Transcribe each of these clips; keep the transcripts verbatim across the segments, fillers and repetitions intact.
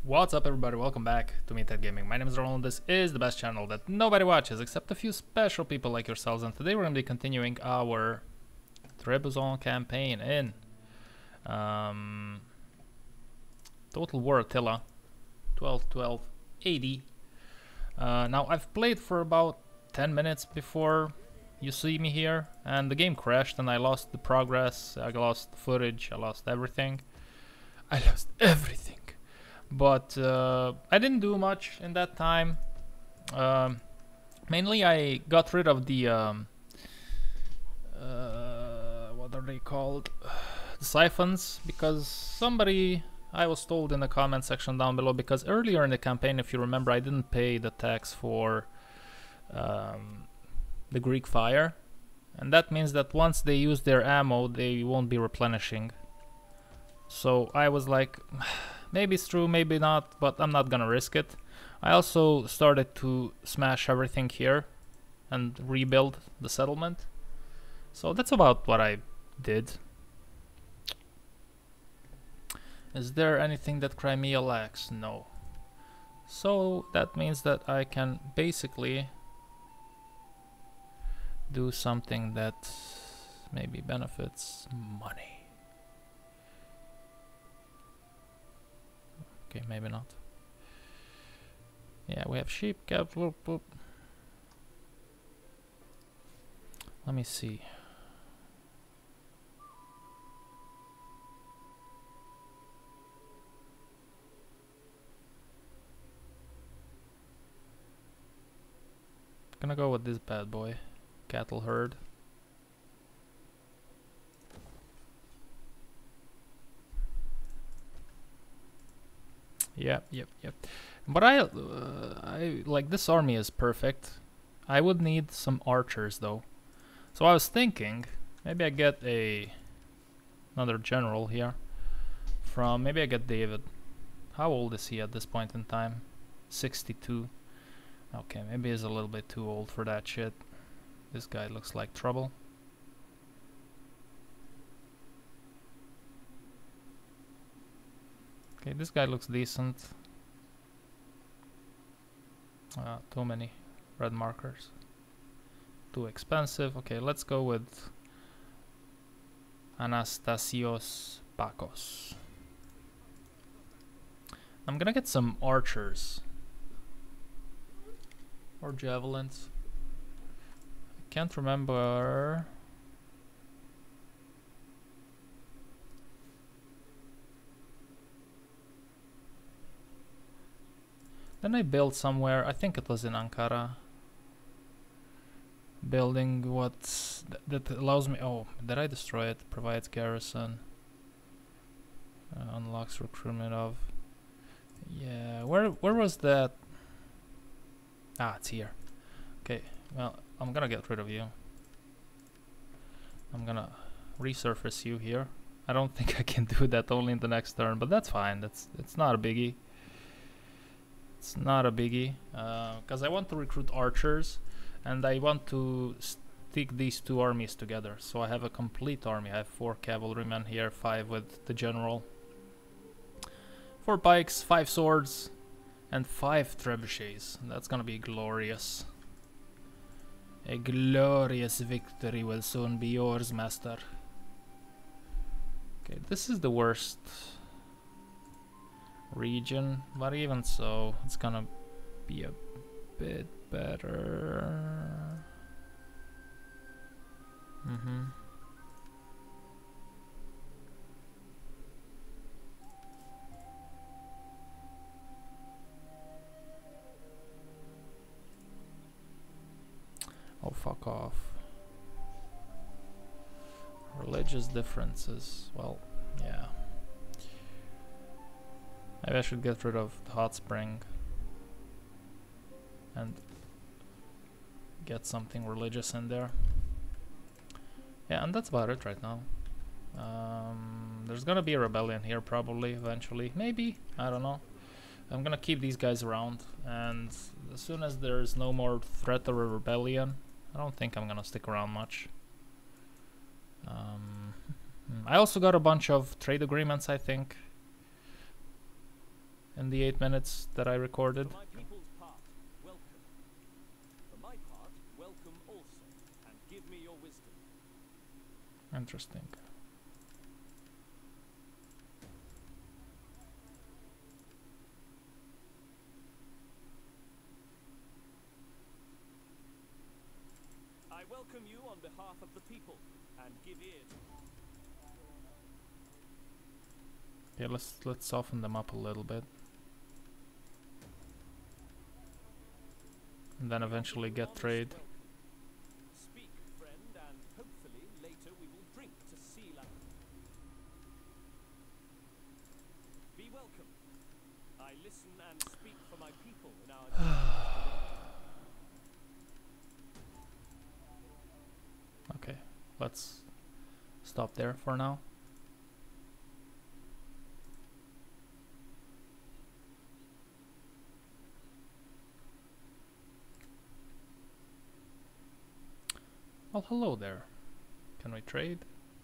What's up, everybody? Welcome back to Meathead Gaming. My name is Roland. This is the best channel that nobody watches except a few special people like yourselves, and today we're going to be continuing our Trebizond campaign in um, Total War Attila twelve twelve eighty. Uh, now, I've played for about ten minutes before you see me here, and the game crashed and I lost the progress, I lost the footage, I lost everything. I lost everything. But uh, I didn't do much in that time. Um, mainly I got rid of the um, uh, what are they called? The siphons, because somebody, I was told in the comment section down below, because earlier in the campaign, if you remember, I didn't pay the tax for um, the Greek fire, and that means that once they use their ammo they won't be replenishing. So I was like, maybe it's true, maybe not, but I'm not gonna risk it. I also started to smash everything here and rebuild the settlement. So that's about what I did. Is there anything that Crimea lacks? No. So that means that I can basically do something that maybe benefits money. Okay, maybe not. Yeah, we have sheep, cows, whoop, whoop. Let me see. Gonna go with this bad boy. Cattle herd. Yep, yep, yep. But I, uh, I like this army is perfect. I would need some archers though. So I was thinking, maybe I get a another general here. From maybe I get David. How old is he at this point in time? sixty-two. Okay, maybe he's a little bit too old for that shit. This guy looks like trouble. Okay, this guy looks decent. Uh, too many red markers. Too expensive. Okay, let's go with Anastasios Pakos. I'm gonna get some archers. Or javelins. I can't remember. Then I built somewhere, I think it was in Ankara. Building what th that allows me, oh, did I destroy it? Provides garrison. Uh, unlocks recruitment of, yeah, where where was that? Ah, it's here. Okay, well, I'm gonna get rid of you. I'm gonna resurface you here. I don't think I can do that only in the next turn, but that's fine, that's it's not a biggie. It's not a biggie, because uh, I want to recruit archers, and I want to stick these two armies together. So I have a complete army. I have four cavalrymen here, five with the general, four pikes, five swords, and five trebuchets. That's gonna be glorious. A glorious victory will soon be yours, master. Okay, this is the worst region, but even so, it's gonna be a bit better. Mm-hmm. Oh, fuck off. Religious differences. Well, yeah. Maybe I should get rid of the hot spring and get something religious in there. Yeah, and that's about it right now. Um, there's gonna be a rebellion here probably eventually. Maybe, I don't know. I'm gonna keep these guys around, and as soon as there's no more threat of a rebellion, I don't think I'm gonna stick around much. Um, I also got a bunch of trade agreements, I think. in the eight minutes that I recorded. For my people's part, welcome. For my part, welcome also, and give me your wisdom. Interesting. I welcome you on behalf of the people, and give ear to Yeah, let's let's soften them up a little bit, and then eventually get trade. Speak, friend, and hopefully later we will drink to seal up. Be welcome. I listen and speak for my people in our Okay, let's stop there for now. Well, hello there. Can we trade?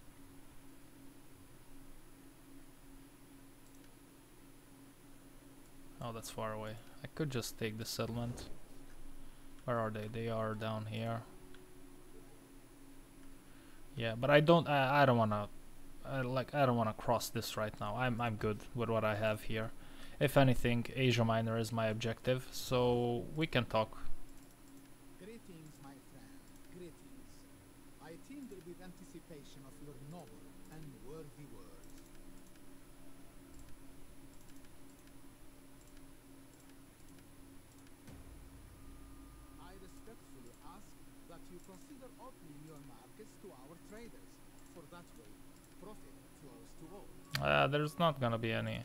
Oh, that's far away. I could just take the settlement. Where are they? They are down here. Yeah, but I don't. I, I don't wanna. I like. I don't wanna cross this right now. I'm. I'm good with what I have here. If anything, Asia Minor is my objective, so we can talk. Greetings, my friend. Greetings. I tingle with anticipation of your noble and worthy words. I respectfully ask that you consider opening your markets to our traders, for that way profit flows to all. Uh, there's not gonna be any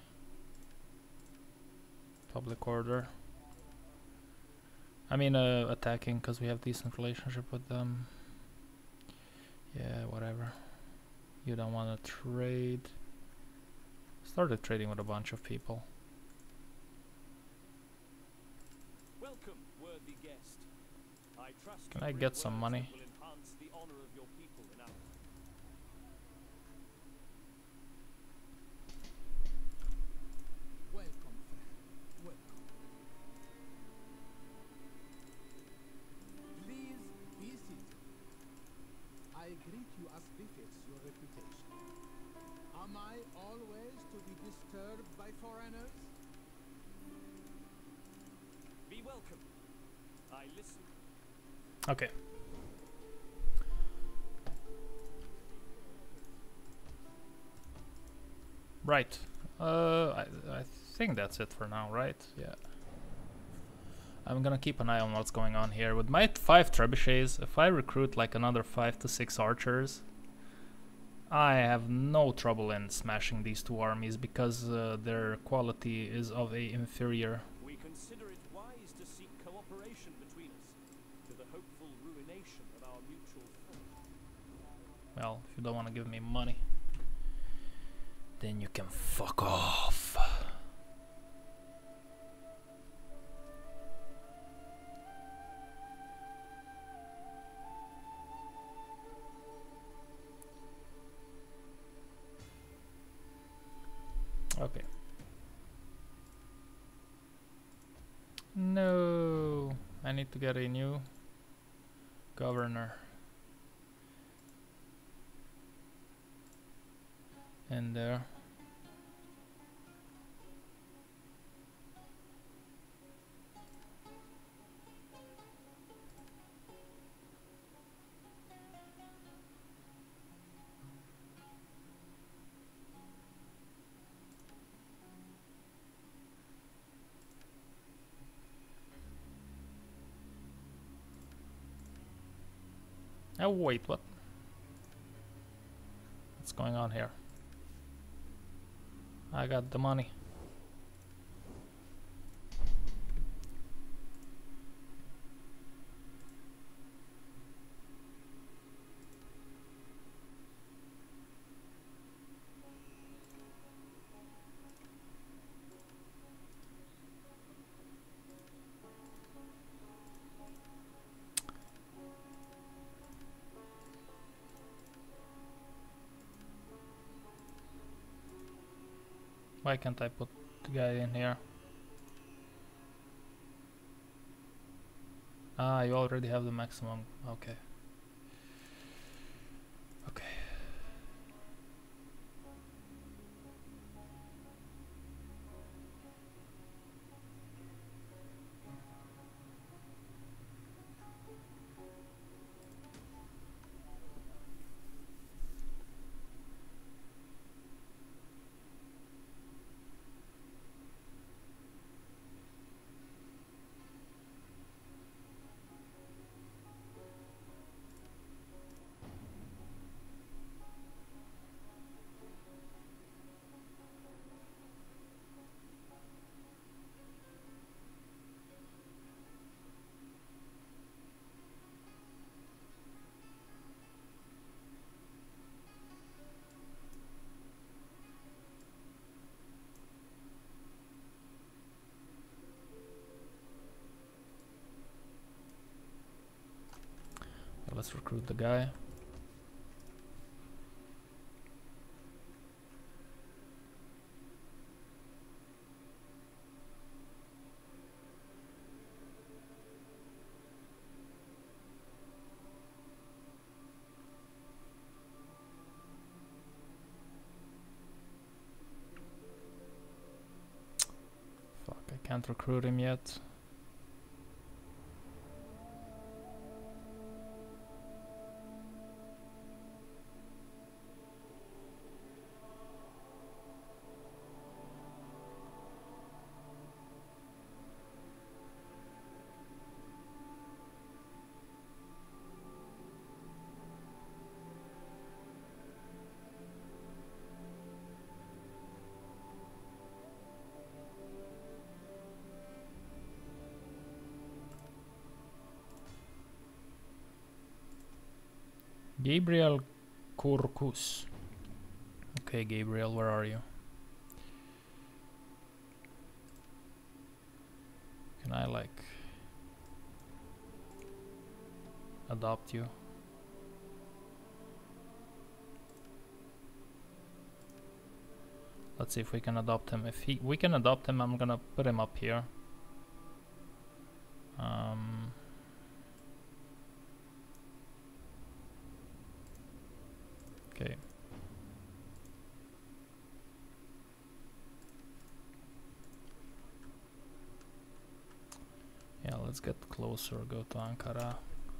public order. I mean, uh, attacking because we have decent relationship with them. Yeah, whatever. You don't want to trade. Started trading with a bunch of people. welcome, worthy guest. I trust Can your I great get some words money? will enhance the honor of your people in our Welcome, friend. Welcome. Please be seated. I greet you as befits your reputation. Am I always to be disturbed by foreigners? Be welcome. I listen. Okay. Right. Uh, I, I think that's it for now, right? Yeah. I'm gonna keep an eye on what's going on here. With my five trebuchets, if I recruit like another five to six archers, I have no trouble in smashing these two armies because uh, their quality is of a inferior. We consider it wise to seek cooperation between us, to the hopeful ruination of our mutual friend. Well, if you don't want to give me money, then you can fuck off. Okay. No, I need to get a new governor in there. Oh wait, what? What's going on here? I got the money. Why can't I put the guy in here? Ah, you already have the maximum. Okay. Okay. Let's recruit the guy. Fuck, I can't recruit him yet. Gabriel Korkus. Okay, Gabriel, where are you? Can I like adopt you? Let's see if we can adopt him. If he we can adopt him, I'm gonna put him up here. Um Okay. Yeah, let's get closer, go to Ankara.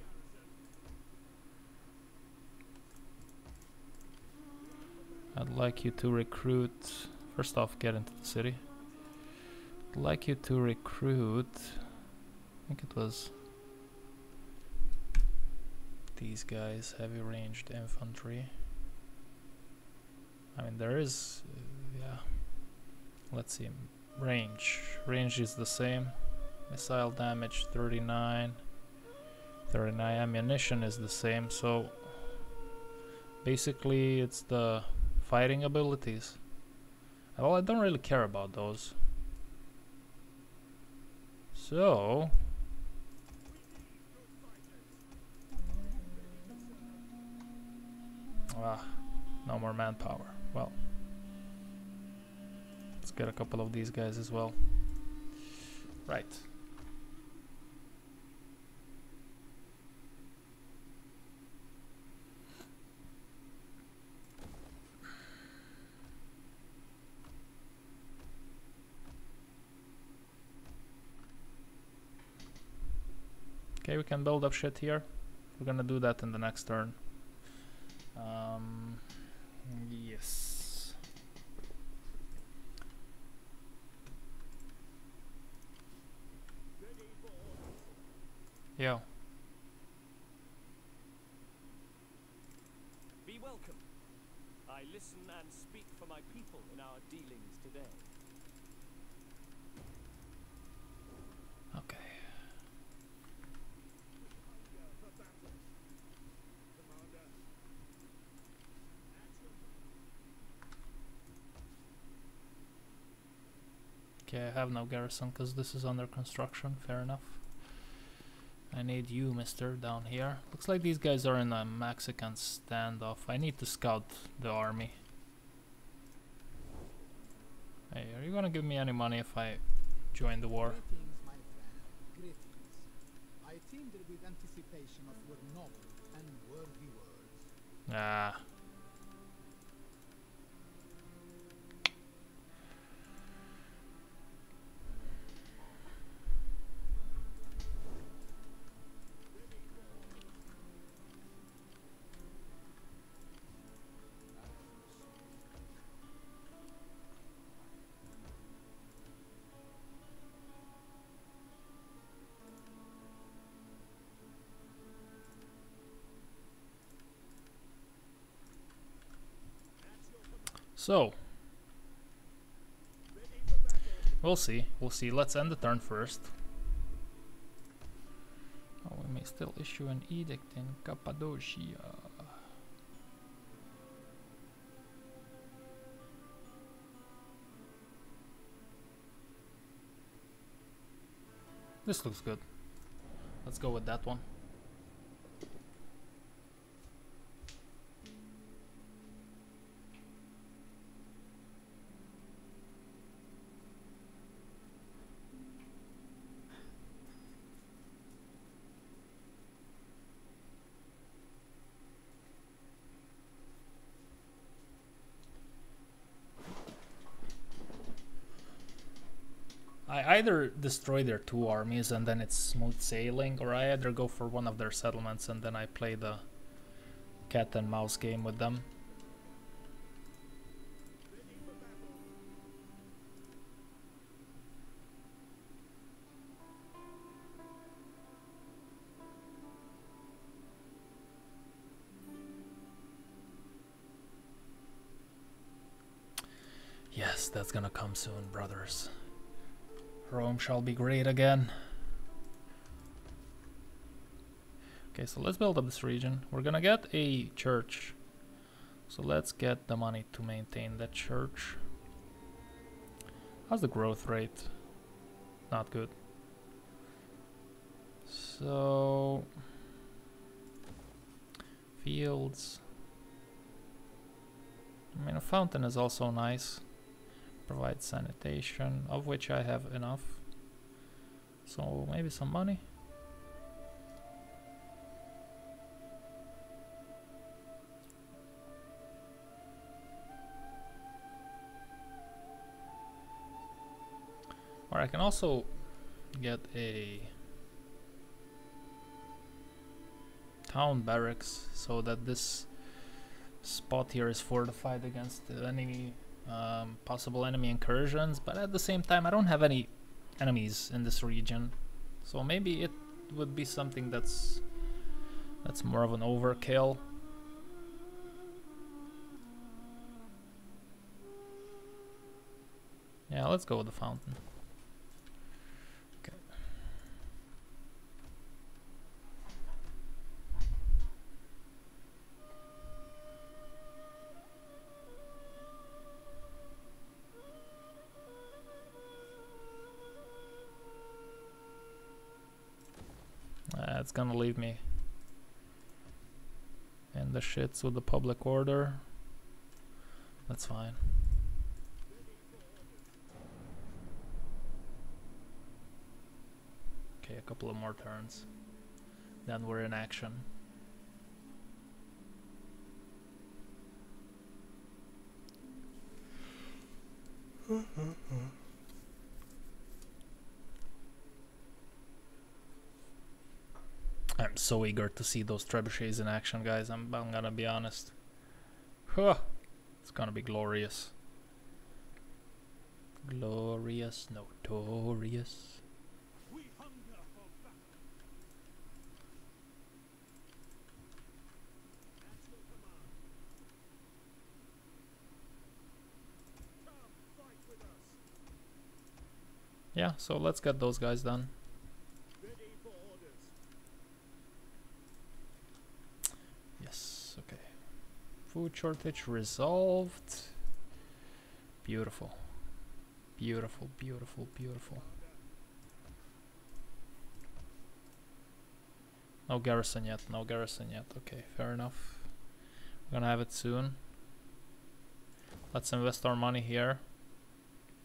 I'd like you to recruit, first off get into the city. I'd like you to recruit, I think it was these guys, heavy ranged infantry. I mean there is, uh, yeah, let's see, range, range is the same, missile damage thirty-nine, thirty-nine, ammunition is the same, so basically it's the fighting abilities. Well, I don't really care about those. So ah, no more manpower. Well, let's get a couple of these guys as well. Right. Okay, we can build up shit here. We're gonna do that in the next turn. Um, yes. Yo. Be welcome. I listen and speak for my people in our dealings today. Okay. Okay, I have no garrison because this is under construction. Fair enough. I need you, mister, down here. Looks like these guys are in a Mexican standoff. I need to scout the army. Hey, are you gonna give me any money if I join the war? Greetings, my friend. Greetings. I I teemed with anticipation of your noble and worthy words. Ah. So, we'll see, we'll see. Let's end the turn first. Oh, we may still issue an edict in Cappadocia. This looks good. Let's go with that one. I either destroy their two armies and then it's smooth sailing, or I either go for one of their settlements and then I play the cat and mouse game with them. Yes, that's gonna come soon, brothers. Rome shall be great again. Okay, so let's build up this region. We're gonna get a church. So let's get the money to maintain that church. How's the growth rate? Not good. So... fields. I mean, a fountain is also nice. Provide sanitation, of which I have enough. So maybe some money. Or I can also get a town barracks so that this spot here is fortified against any Um, possible enemy incursions, but at the same time I don't have any enemies in this region, so maybe it would be something that's that's more of an overkill. Yeah, let's go with the fountain. Okay. Uh, it's gonna leave me in the shits with the public order. That's fine. Okay, a couple of more turns. Then we're in action. I'm so eager to see those trebuchets in action, guys. I'm, I'm gonna be honest. Huh. It's gonna be glorious. Glorious, notorious. We hunger for battle. At your command. Come, fight with us. Yeah, so let's get those guys done. Ready for orders. Yes, okay. Food shortage resolved. Beautiful. Beautiful, beautiful, beautiful. No garrison yet, no garrison yet. Okay, fair enough. We're gonna have it soon. Let's invest our money here.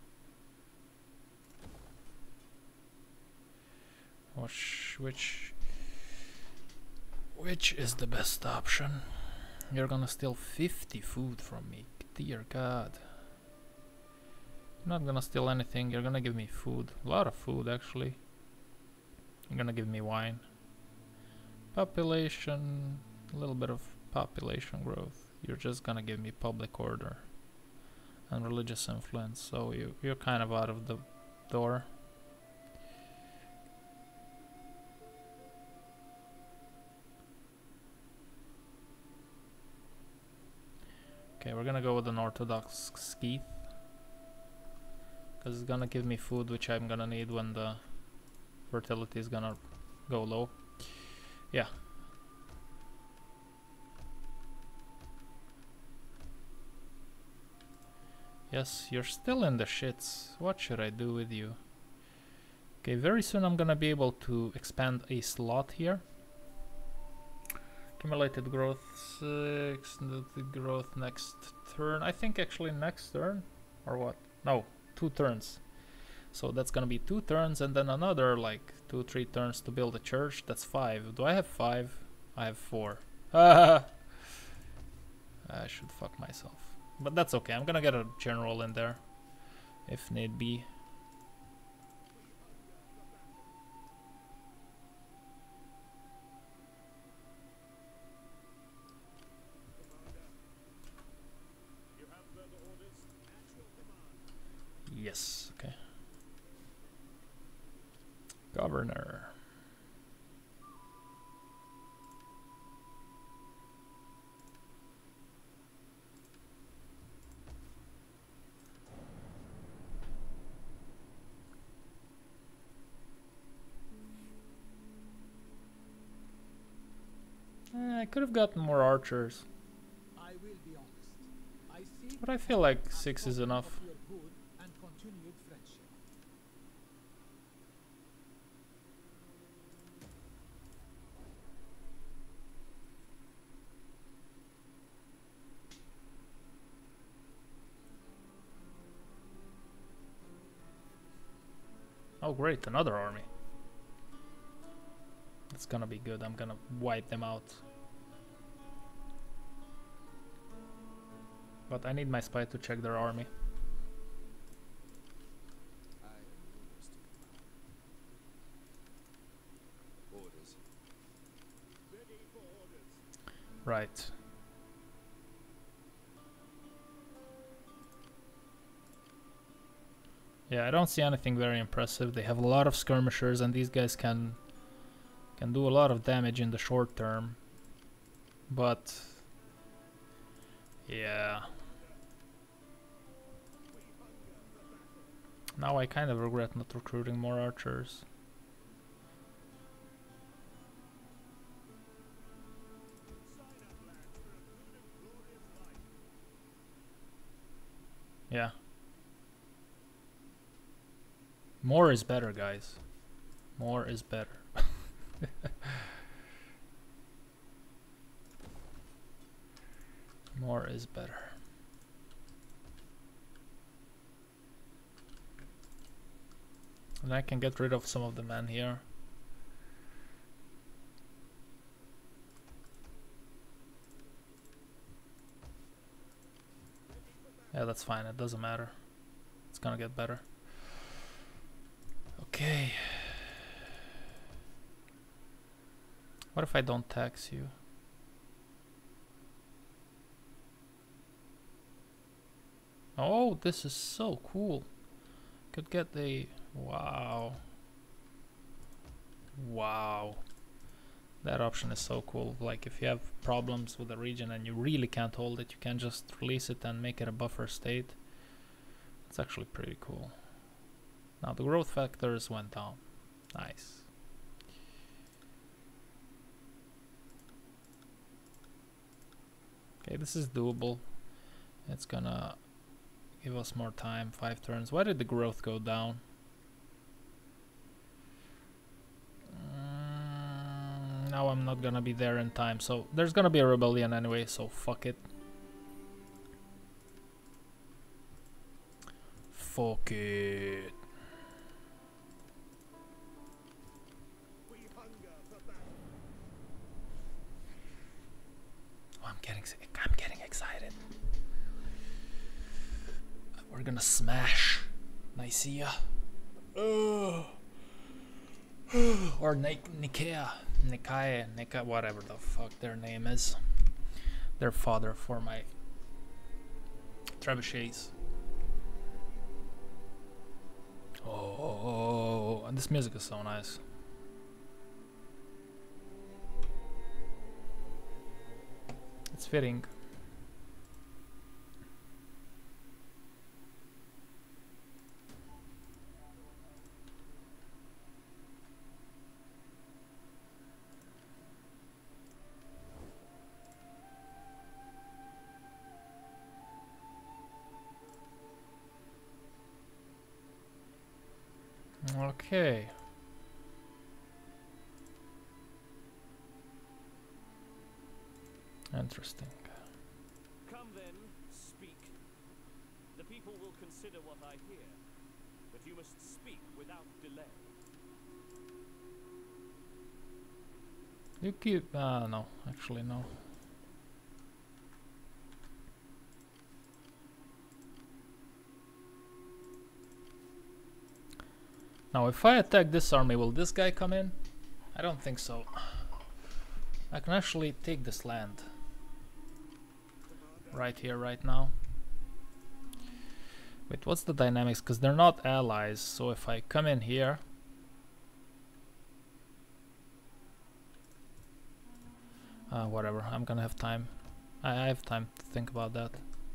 Which, which Which is the best option? You're gonna steal fifty food from me. Dear God. You're not gonna steal anything. You're gonna give me food. A lot of food, actually. You're gonna give me wine. Population. A little bit of population growth. You're just gonna give me public order and religious influence. So you, you're kind of out of the door. Okay, we're gonna go with an Orthodox Skeith, because it's gonna give me food, which I'm gonna need when the fertility is gonna go low. Yeah. Yes, you're still in the shits. What should I do with you? Okay, very soon I'm gonna be able to expand a slot here. Accumulated growth six, the growth next turn. I think actually next turn, or what? No, two turns. So that's gonna be two turns and then another like two, three turns to build a church. That's five. Do I have five? I have four. I should fuck myself. But that's okay. I'm gonna get a general in there if need be. Yes, okay. Governor. Eh, I could have gotten more archers. I will be honest. I seek But I feel like six is enough. of your good and continued friendship. Oh great, another army. It's gonna be good. I'm gonna wipe them out. But I need my spy to check their army. I am yours to command. Orders. Ready for orders. Right. Yeah, I don't see anything very impressive. They have a lot of skirmishers and these guys can can do a lot of damage in the short term. But yeah. Now I kind of regret not recruiting more archers. Yeah. More is better, guys. More is better. More is better. And I can get rid of some of the men here. Yeah, that's fine. It doesn't matter. It's gonna get better. Okay. What if I don't tax you? Oh, this is so cool. Could get the... Wow. Wow. That option is so cool. Like if you have problems with a region and you really can't hold it, you can just release it and make it a buffer state. It's actually pretty cool. Now the growth factors went down. Nice. Okay, this is doable. It's gonna give us more time, five turns. Why did the growth go down? Mm, now I'm not gonna be there in time, so there's gonna be a rebellion anyway, so fuck it. Fuck it. We hunger for battle. getting I'm getting excited. We're gonna smash Nicaea. Oh. Or Nik Nicaea. Nicaea, Nika, whatever the fuck their name is. Their father for my trebuchets. Oh, and this music is so nice. It's fitting. Okay. Interesting. Come then, speak. The people will consider what I hear, but you must speak without delay. You keep. Uh, no, actually, no. Now, if I attack this army, will this guy come in? I don't think so. I can actually take this land. Right here, right now. Wait, what's the dynamics? Because they're not allies, so if I come in here... Uh, whatever, I'm gonna have time. I, I have time to think about that.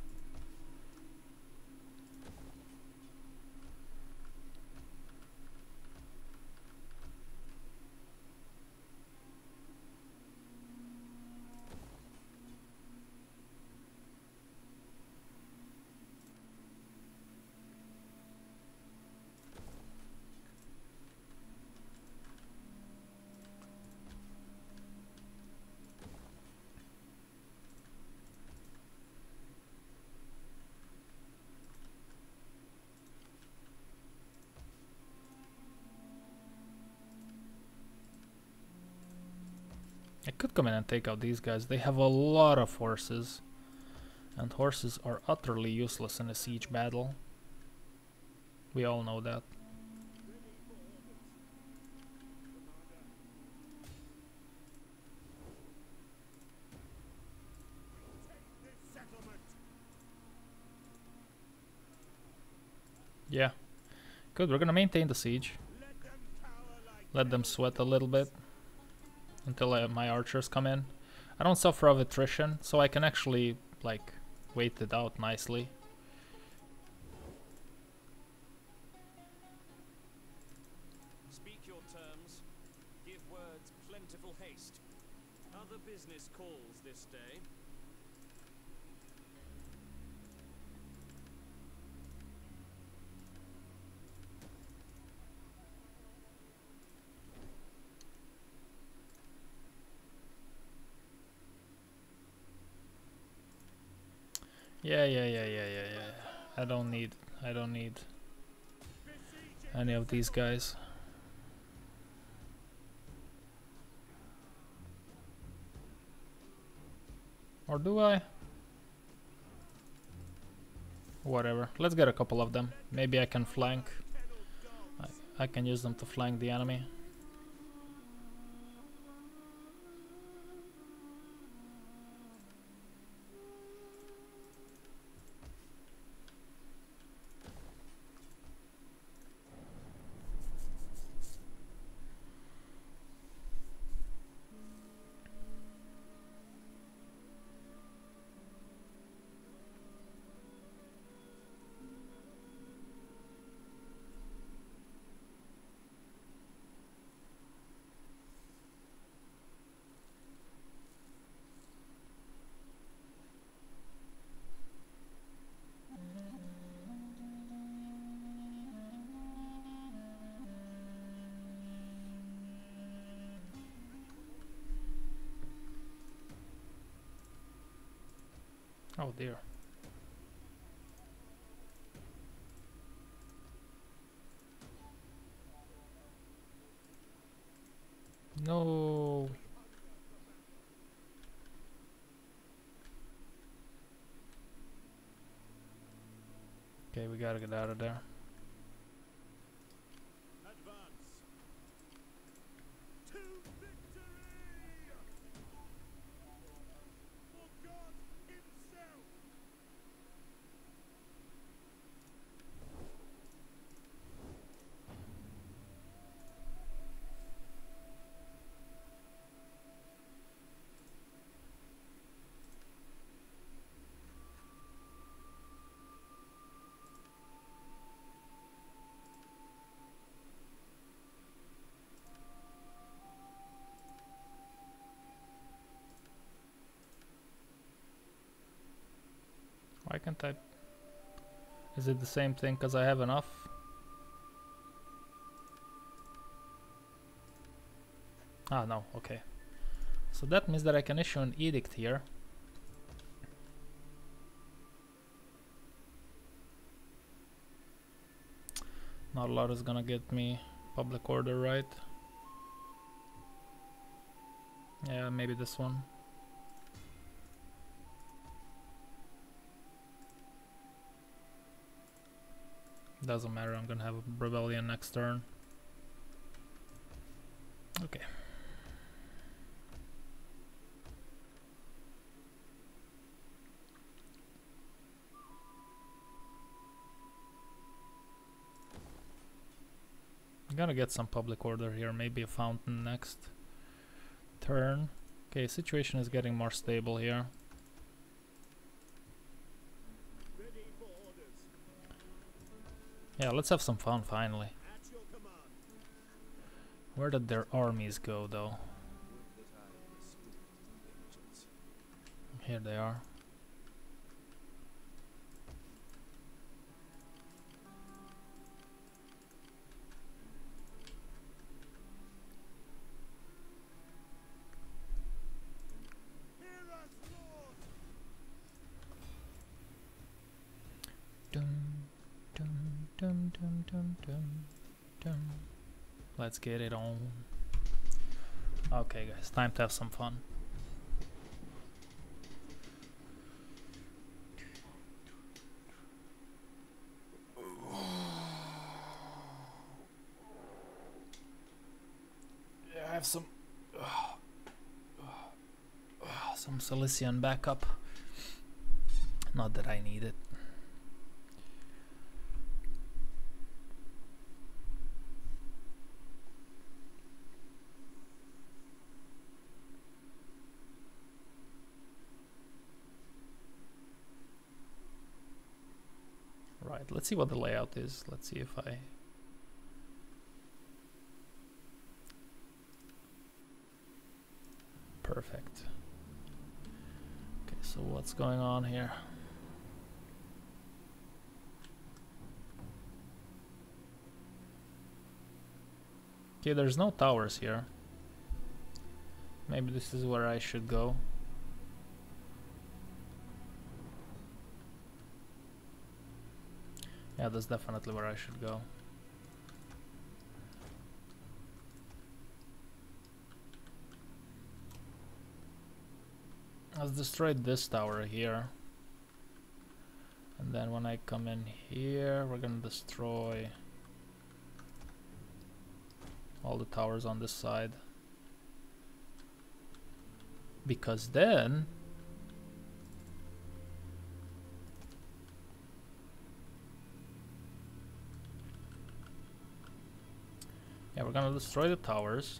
I could come in and take out these guys. They have a lot of horses. And horses are utterly useless in a siege battle. We all know that. Yeah. Good, we're gonna maintain the siege. Let them sweat a little bit. Until uh, my archers come in. I don't suffer of attrition, so I can actually, like, wait it out nicely. Speak your terms. Give words plentiful haste. Other business calls this day. Yeah, yeah, yeah, yeah, yeah, yeah. I don't need, I don't need any of these guys. Or do I? Whatever. Let's get a couple of them. Maybe I can flank. I, I can use them to flank the enemy. Oh dear. No. we gotta get out of there. Advance. To victory! For God himself! Why can't I? Is it the same thing because I have enough? Ah, no, okay. So that means that I can issue an edict here. Not a lot is gonna get me public order, right? Yeah, maybe this one. Doesn't matter, I'm gonna have a rebellion next turn. Okay. I'm gonna get some public order here, maybe a fountain next turn. Okay, situation is getting more stable here. Ready for orders. Yeah, let's have some fun finally. At your command. Where did their armies go though? Would that I were swift in vengeance. Here they are. Hear us, Lord! Dum, dum, dum, dum, dum, dum, dum. Let's get it on. Okay guys, time to have some fun. Yeah, I have some some Cilician backup. Not that I need it. Right, let's see what the layout is. Let's see if I... Perfect. Okay, so what's going on here? Okay, there's no towers here. Maybe this is where I should go. Yeah, that's definitely where I should go. Let's destroy this tower here. And then when I come in here, we're gonna destroy all the towers on this side. Because then yeah, we're gonna destroy the towers.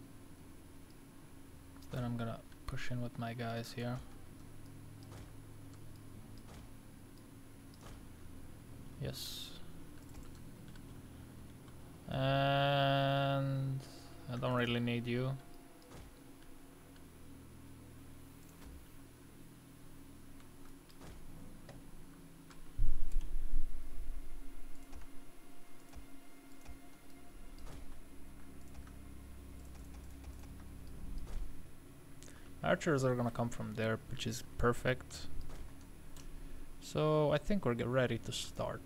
Then I'm gonna push in with my guys here. Yes. And I don't really need you. Archers are gonna come from there, which is perfect. So I think we're get ready to start.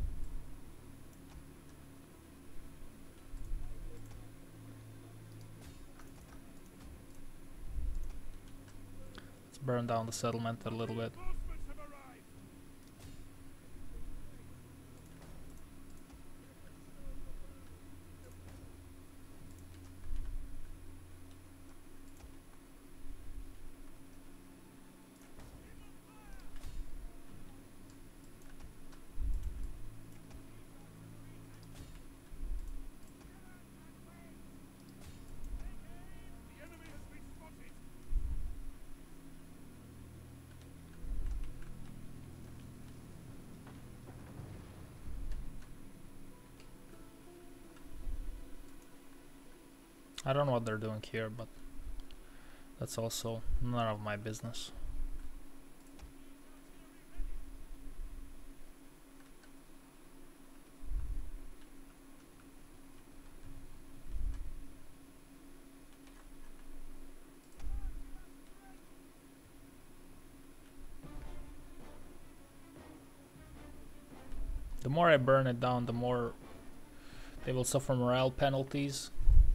Let's burn down the settlement a little bit. Reinforcements have arrived. I don't know what they're doing here, but that's also none of my business. The more I burn it down, the more they will suffer morale penalties.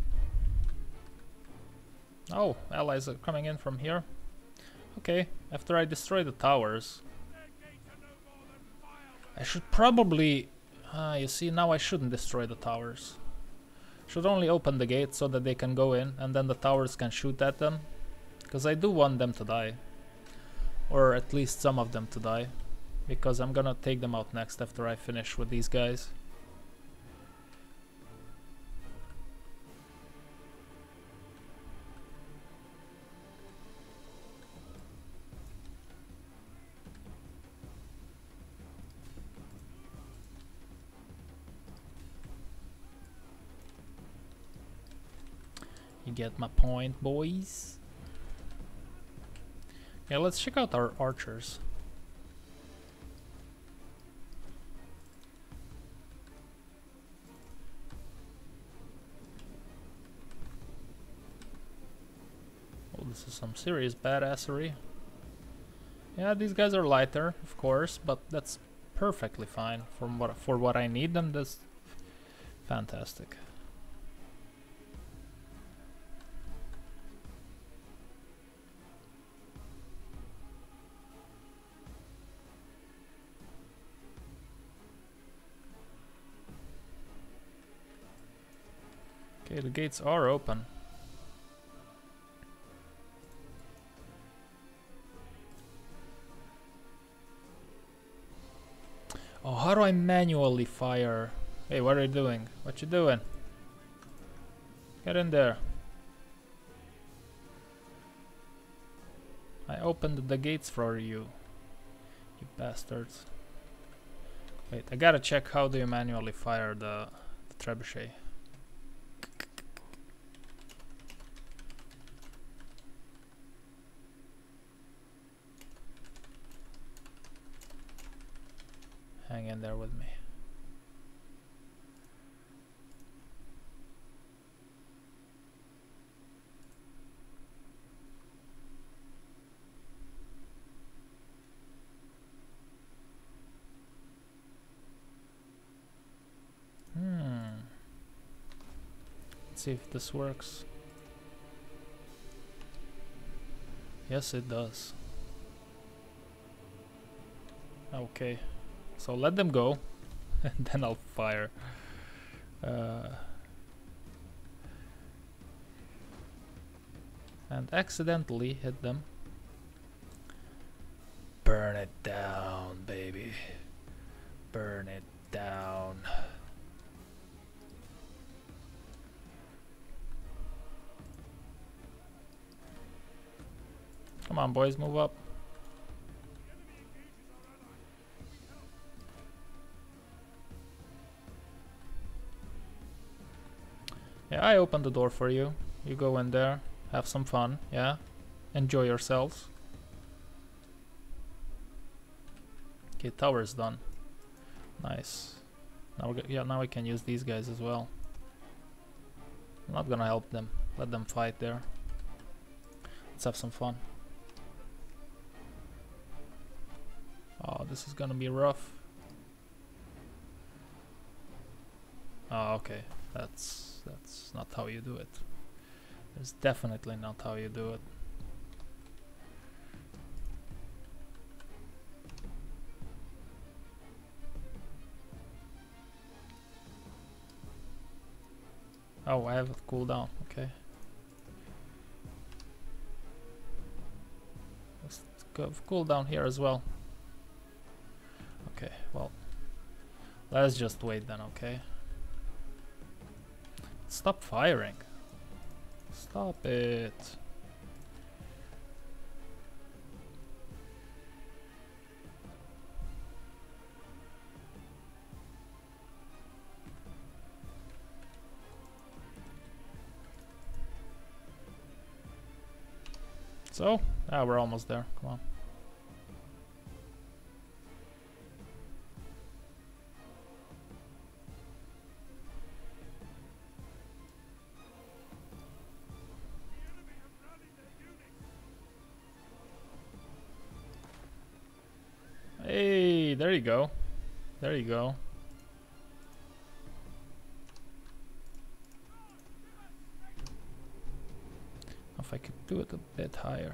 Oh, allies are coming in from here. Okay, after I destroy the towers, I should probably... Ah, you see, now I shouldn't destroy the towers. Should only open the gate so that they can go in, and then the towers can shoot at them. Because I do want them to die. Or at least some of them to die. Because I'm gonna take them out next after I finish with these guys. You get my point, boys? Yeah, let's check out our archers. Oh, this is some serious badassery. Yeah, these guys are lighter, of course, but that's perfectly fine from what for what I need them. That's fantastic. Okay, the gates are open. Oh, how do I manually fire? Hey, what are you doing? What you doing? Get in there. I opened the gates for you, you bastards. Wait, I gotta check how do you manually fire the, the trebuchet. Hang in there with me. Hmm. Let's see if this works. Yes, it does. Okay. So let them go, and then I'll fire. Uh, and accidentally hit them. Burn it down, baby. Burn it down. Come on, boys, move up. Yeah, I opened the door for you. You go in there, have some fun, yeah? Enjoy yourselves. Okay, tower's done. Nice. Now, we yeah, now we can use these guys as well. I'm not gonna help them. Let them fight there. Let's have some fun. Oh, this is gonna be rough. Oh, okay. That's that's not how you do it. It's definitely not how you do it. Oh, I have a cooldown. Okay. Let's go cooldown here as well. Okay. Well, let's just wait then. Okay. Stop firing. Stop it. So, ah, we're almost there. Come on. Hey, there you go. There you go. If I could do it a bit higher.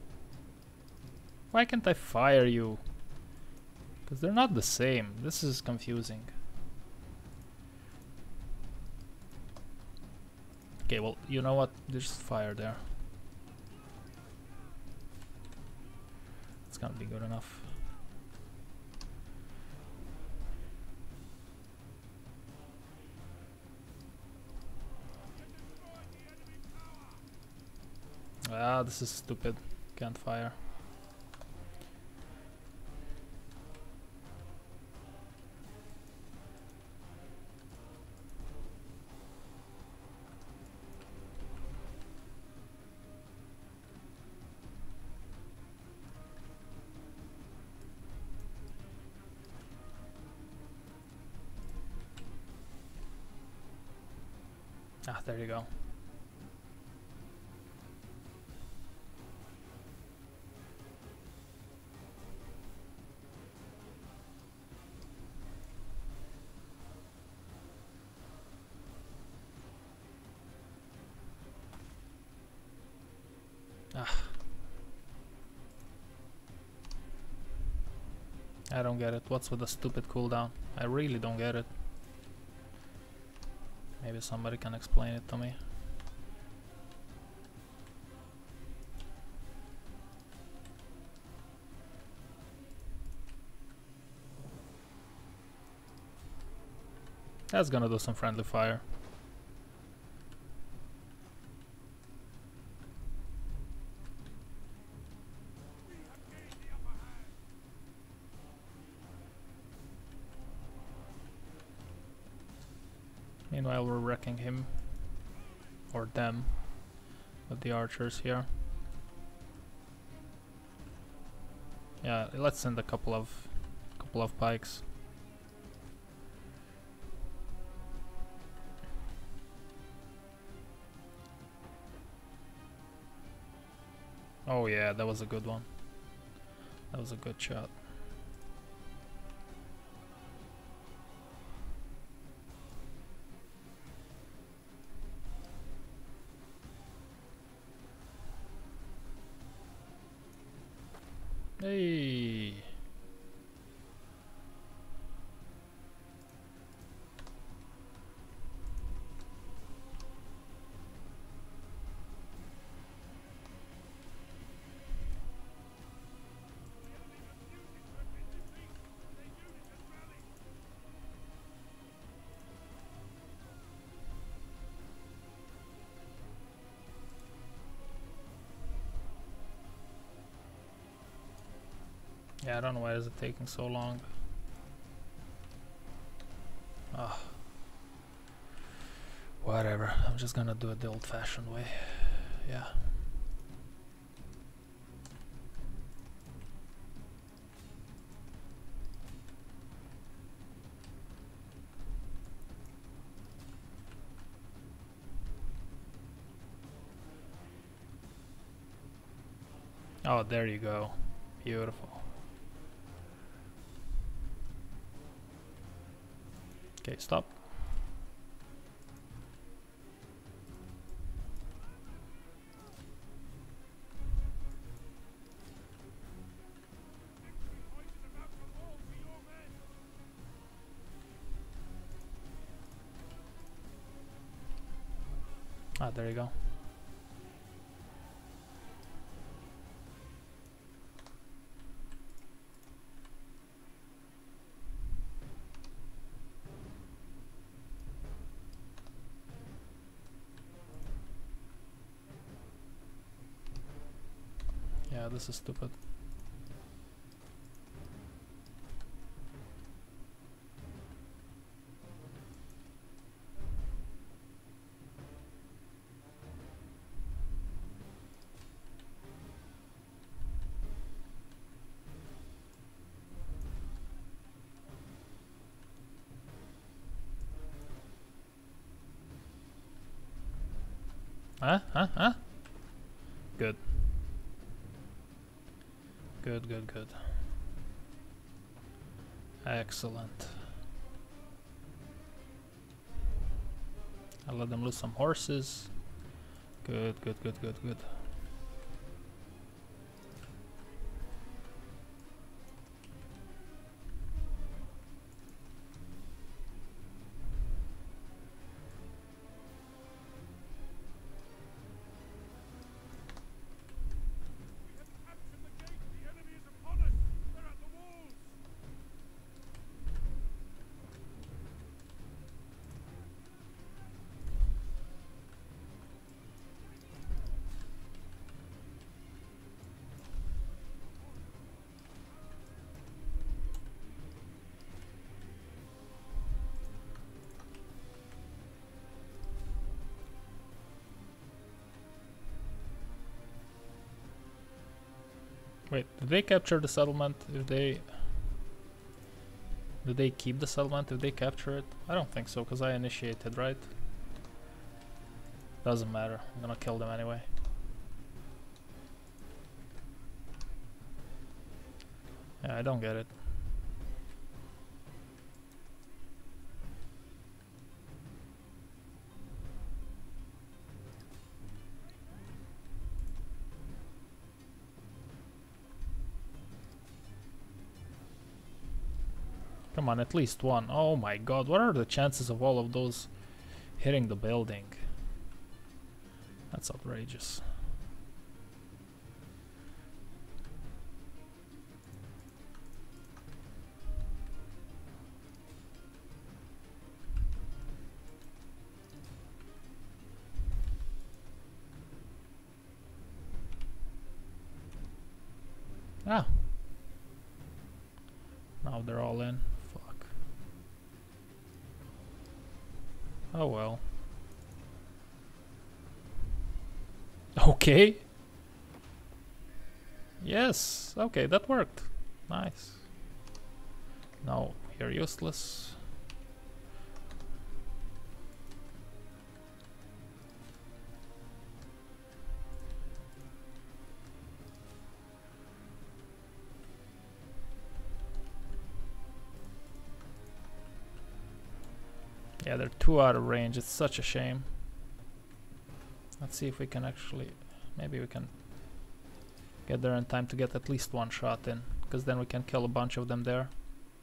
Why can't I fire you? Because they're not the same. This is confusing. Okay, well, you know what? Just fire there. It's gonna be good enough. Ah, this is stupid. Can't fire. Ah, there you go. Ah. I don't get it. What's with the stupid cooldown? I really don't get it. Maybe somebody can explain it to me. That's gonna do some friendly fire. Meanwhile, we're wrecking him or them with the archers here. Yeah, let's send a couple of couple of pikes. Oh yeah, that was a good one. That was a good shot. Hey. Yeah, I don't know why is it taking so long. Ah, whatever. I'm just gonna do it the old-fashioned way. Yeah. Oh, there you go. Beautiful. Okay, stop. Ah, there you go. Yeah, this is stupid. Huh? Huh? Huh? Good. Good, good, good. Excellent. I'll let them lose some horses. Good, good, good, good, good. Wait, did they capture the settlement if they... Did they keep the settlement if they capture it? I don't think so, because I initiated, right? Doesn't matter, I'm gonna kill them anyway. Yeah, I don't get it. Come on, at least one. Oh my god, what are the chances of all of those hitting the building? That's outrageous. Ah. Now they're all in. Fuck. Oh well. Okay. Yes. Okay, that worked. Nice. No, you're useless. Yeah, they're too out of range. It's such a shame. Let's see if we can actually... Maybe we can get there in time to get at least one shot in, because then we can kill a bunch of them there.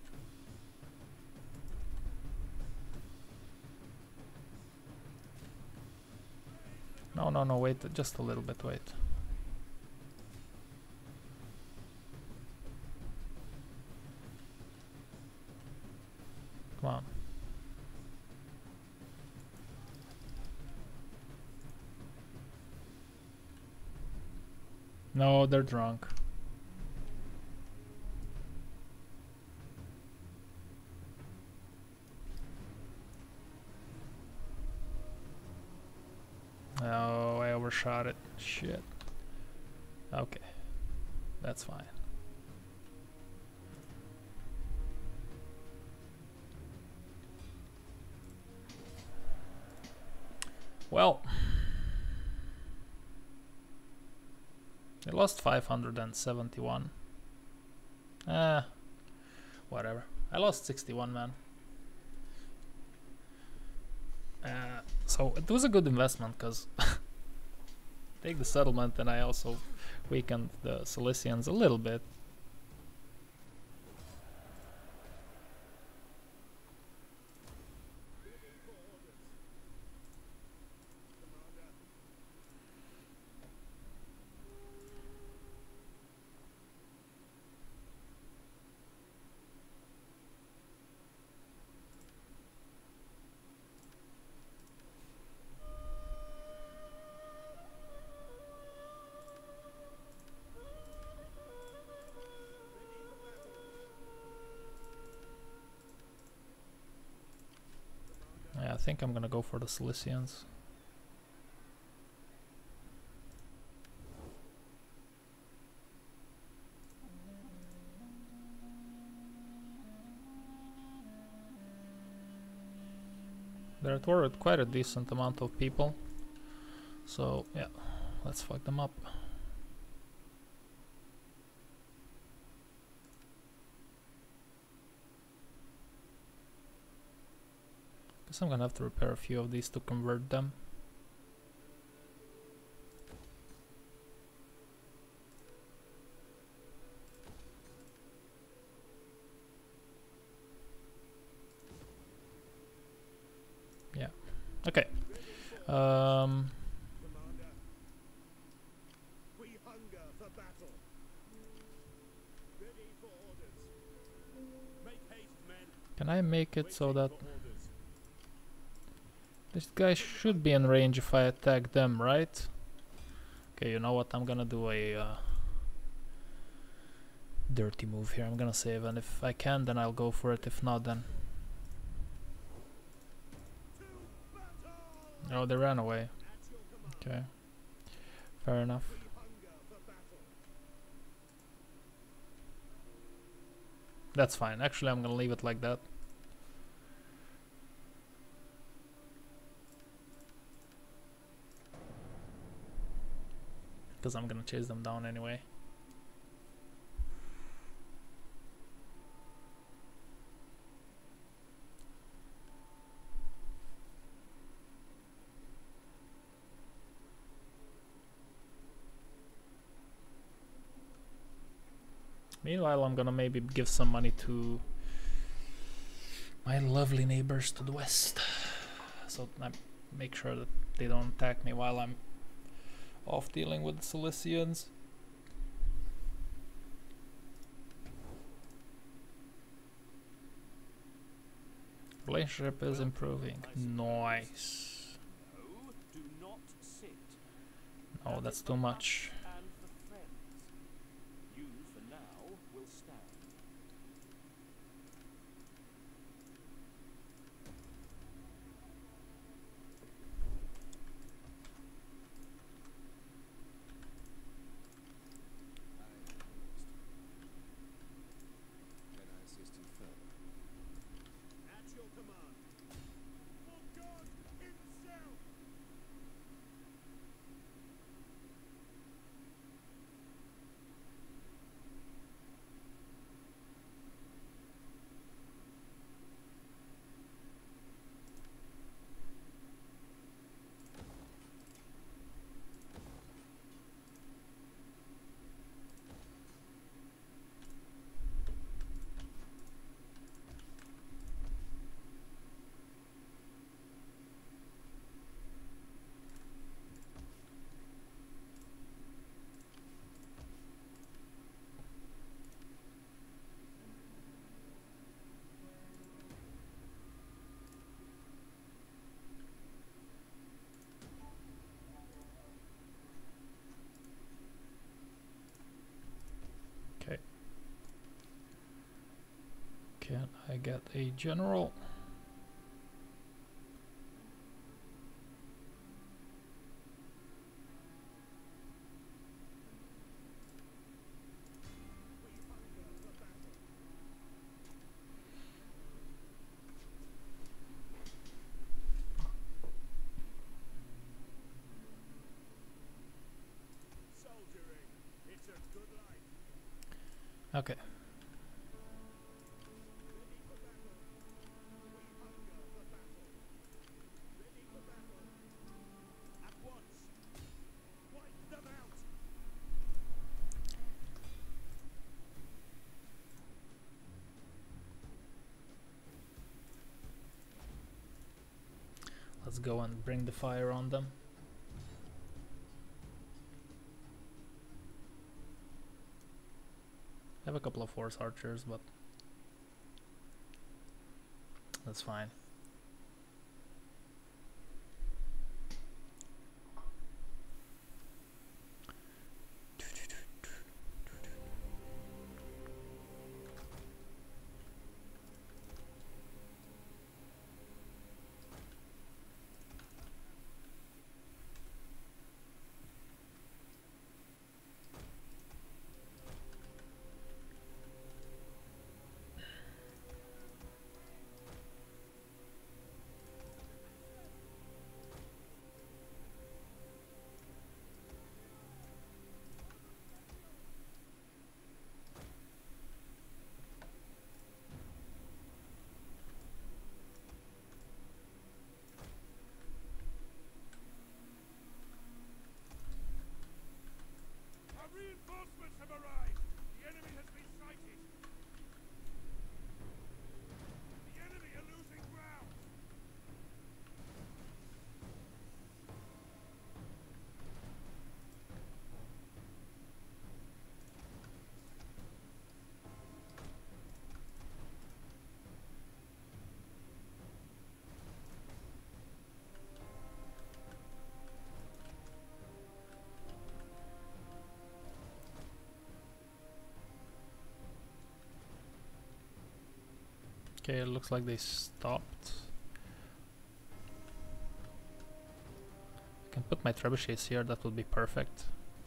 No, no, no, wait, just a little bit, wait. Come on. No, they're drunk. Oh, I overshot it. Shit. Okay. That's fine. Well. I lost five hundred seventy-one. Ah, whatever. I lost sixty-one, man. Uh, so it was a good investment, because take the settlement, and I also weakened the Cilicians a little bit. I think I'm gonna go for the Cilicians. There were quite a decent amount of people, So yeah, let's fuck them up. Guess I'm gonna have to repair a few of these to convert them. Yeah. Okay. Um. Commander, we hunger for battle. Ready for orders. Make haste, men. Can I make it so that Waiting for orders. this guy should be in range if I attack them, right? Okay, you know what? I'm gonna do a uh, dirty move here. I'm gonna save, and if I can, then I'll go for it. If not, then oh, they ran away. Okay, fair enough. That's fine. Actually, I'm gonna leave it like that. Because I'm gonna chase them down anyway. Meanwhile, I'm gonna maybe give some money to my lovely neighbors to the west, so I make sure that they don't attack me while I'm off dealing with the Cilicians. Relationship is improving. Nice. No, do not sit. Oh, that's too much. And for friends. You, for now, will stand. I am opposed. Can I assist you further? At your command. For God himself! Okay. Can I get a general? Soldiering. It's a good life. Okay. Ready for battle. We hunger for battle. Ready for battle. At once. Wipe them out. Let's go and bring the fire on them. I have a couple of horse archers, but that's fine. Okay, it looks like they stopped. I can put my trebuchets here, that would be perfect.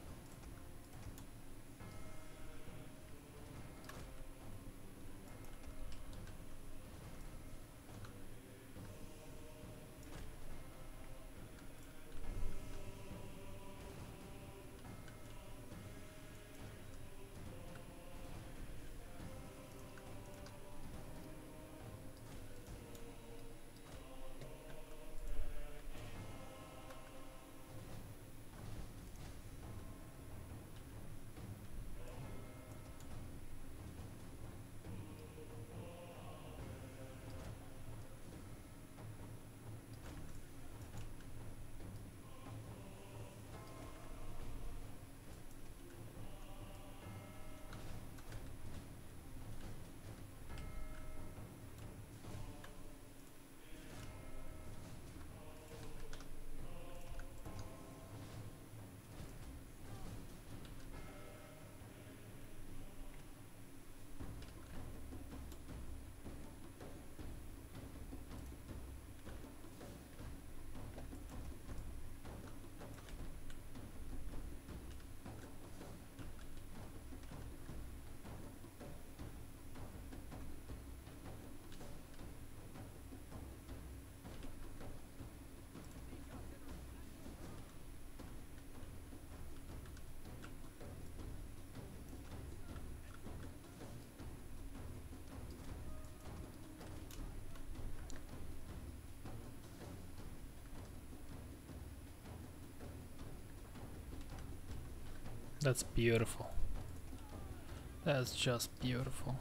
That's beautiful. That's just beautiful.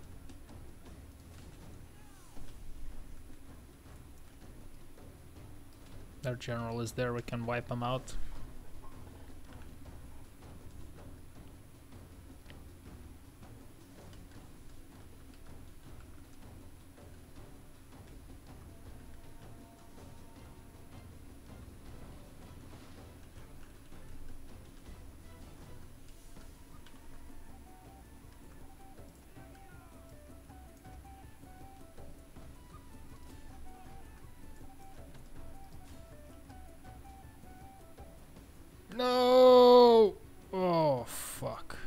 Their general is there, we can wipe them out. No! Oh, fuck.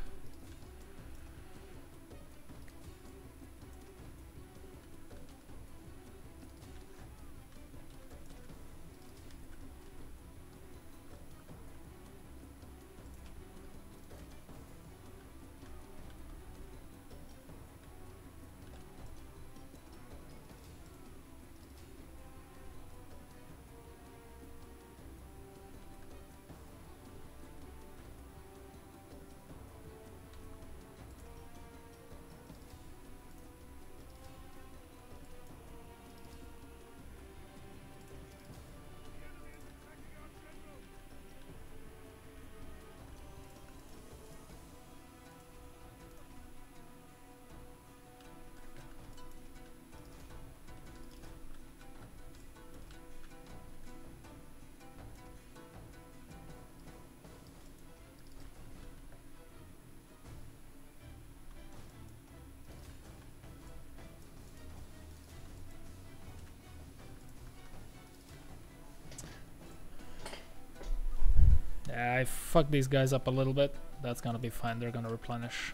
Yeah, I fucked these guys up a little bit. That's gonna be fine, they're gonna replenish.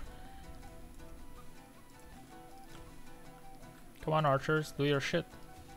Come on, archers, do your shit.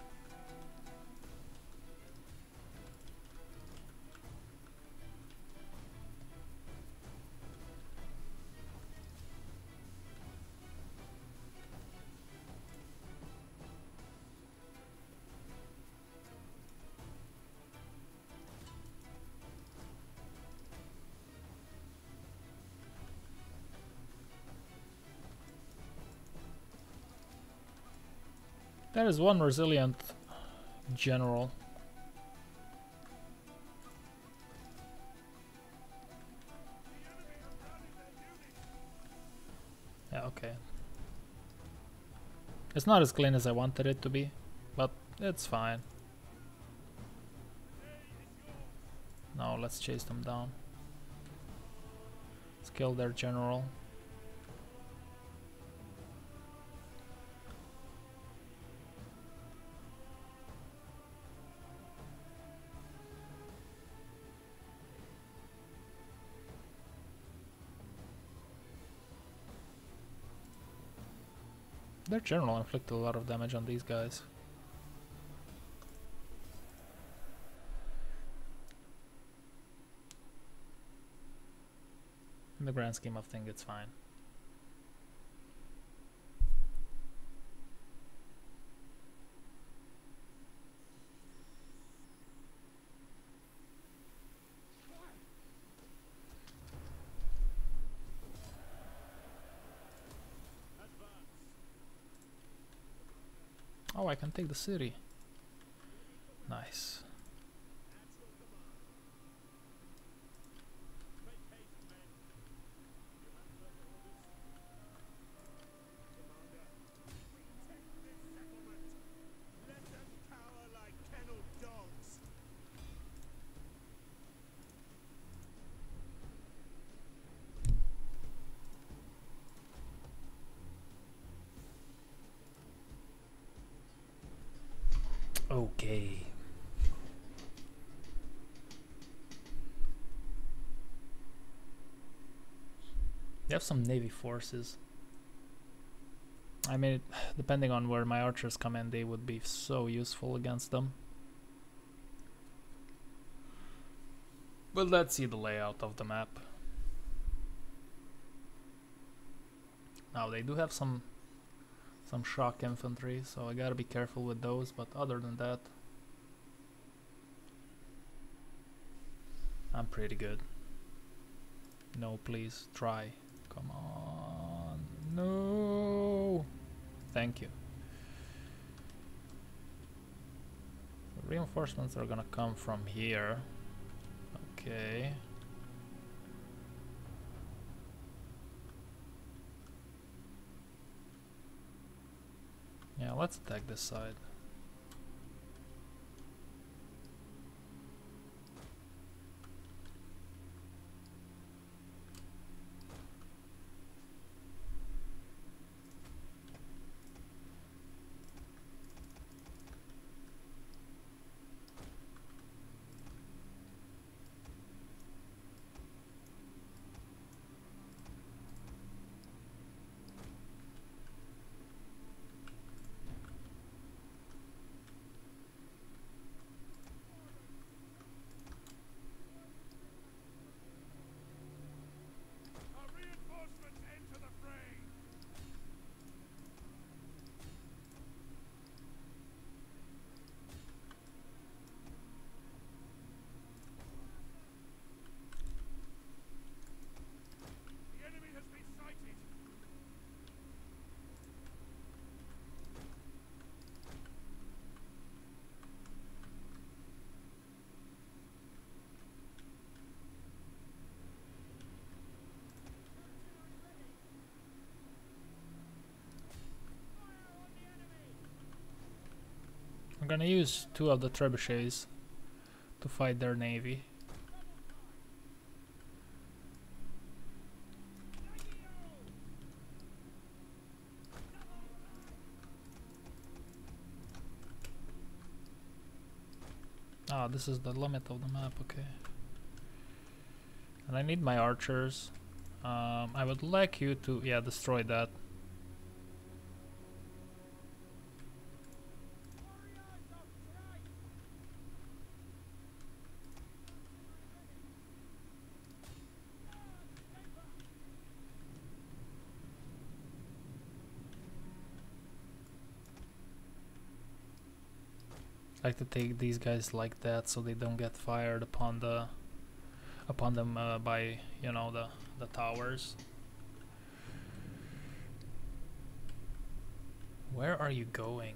There is one resilient general. Yeah, okay. It's not as clean as I wanted it to be, but it's fine. No, let's chase them down. Let's kill their general. Their general inflicted a lot of damage on these guys. In the grand scheme of things, it's fine. Oh, I can take the city. Nice. Okay. You have some navy forces. I mean, depending on where my archers come in, they would be so useful against them. But let's see the layout of the map. Now they do have some some shock infantry, so I gotta be careful with those, but other than that, I'm pretty good. No, please, try. Come on. No! Thank you. The reinforcements are gonna come from here. Okay. Yeah, let's attack this side. I'm gonna use two of the trebuchets to fight their navy. Ah, this is the limit of the map, okay. And I need my archers. Um, I would like you to, yeah, destroy that. I like to take these guys like that so they don't get fired upon the upon them uh, by, you know, the the towers. Where are you going?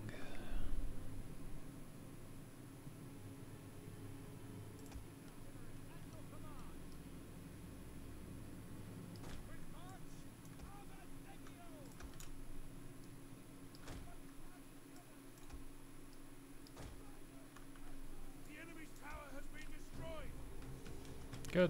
Good.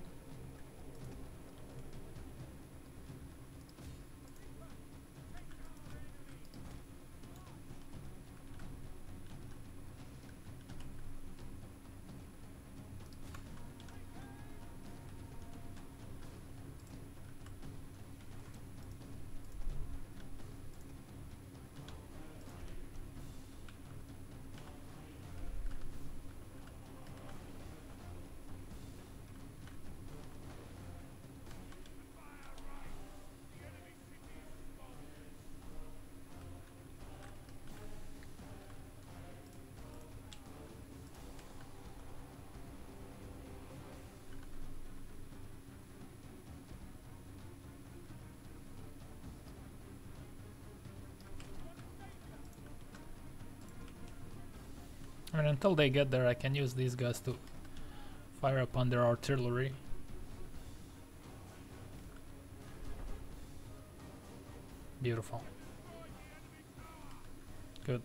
I mean, until they get there, I can use these guys to fire upon their artillery. Beautiful. Good.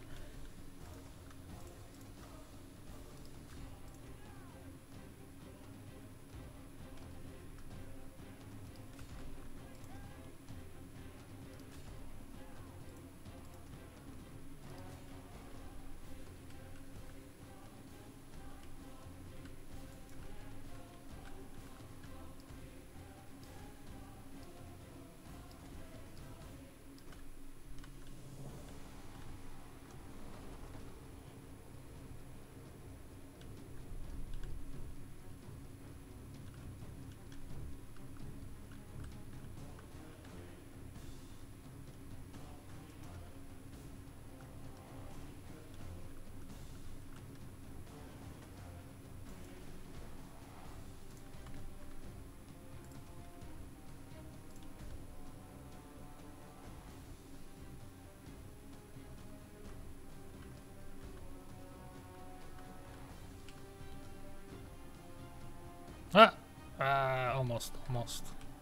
Ah! Ah, almost, almost.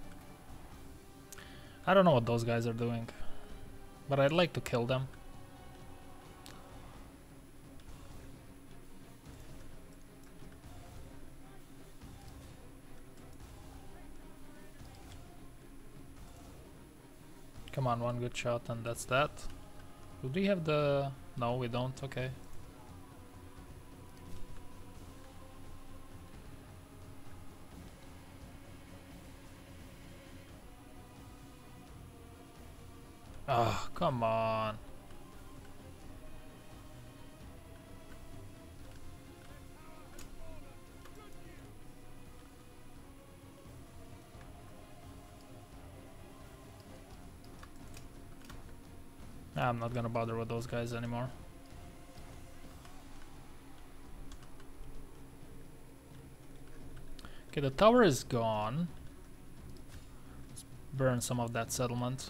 I don't know what those guys are doing, but I'd like to kill them. Come on, one good shot and that's that. Do we have the... No, we don't, okay. Oh, come on. I'm not gonna bother with those guys anymore. Okay, the tower is gone. Let's burn some of that settlement.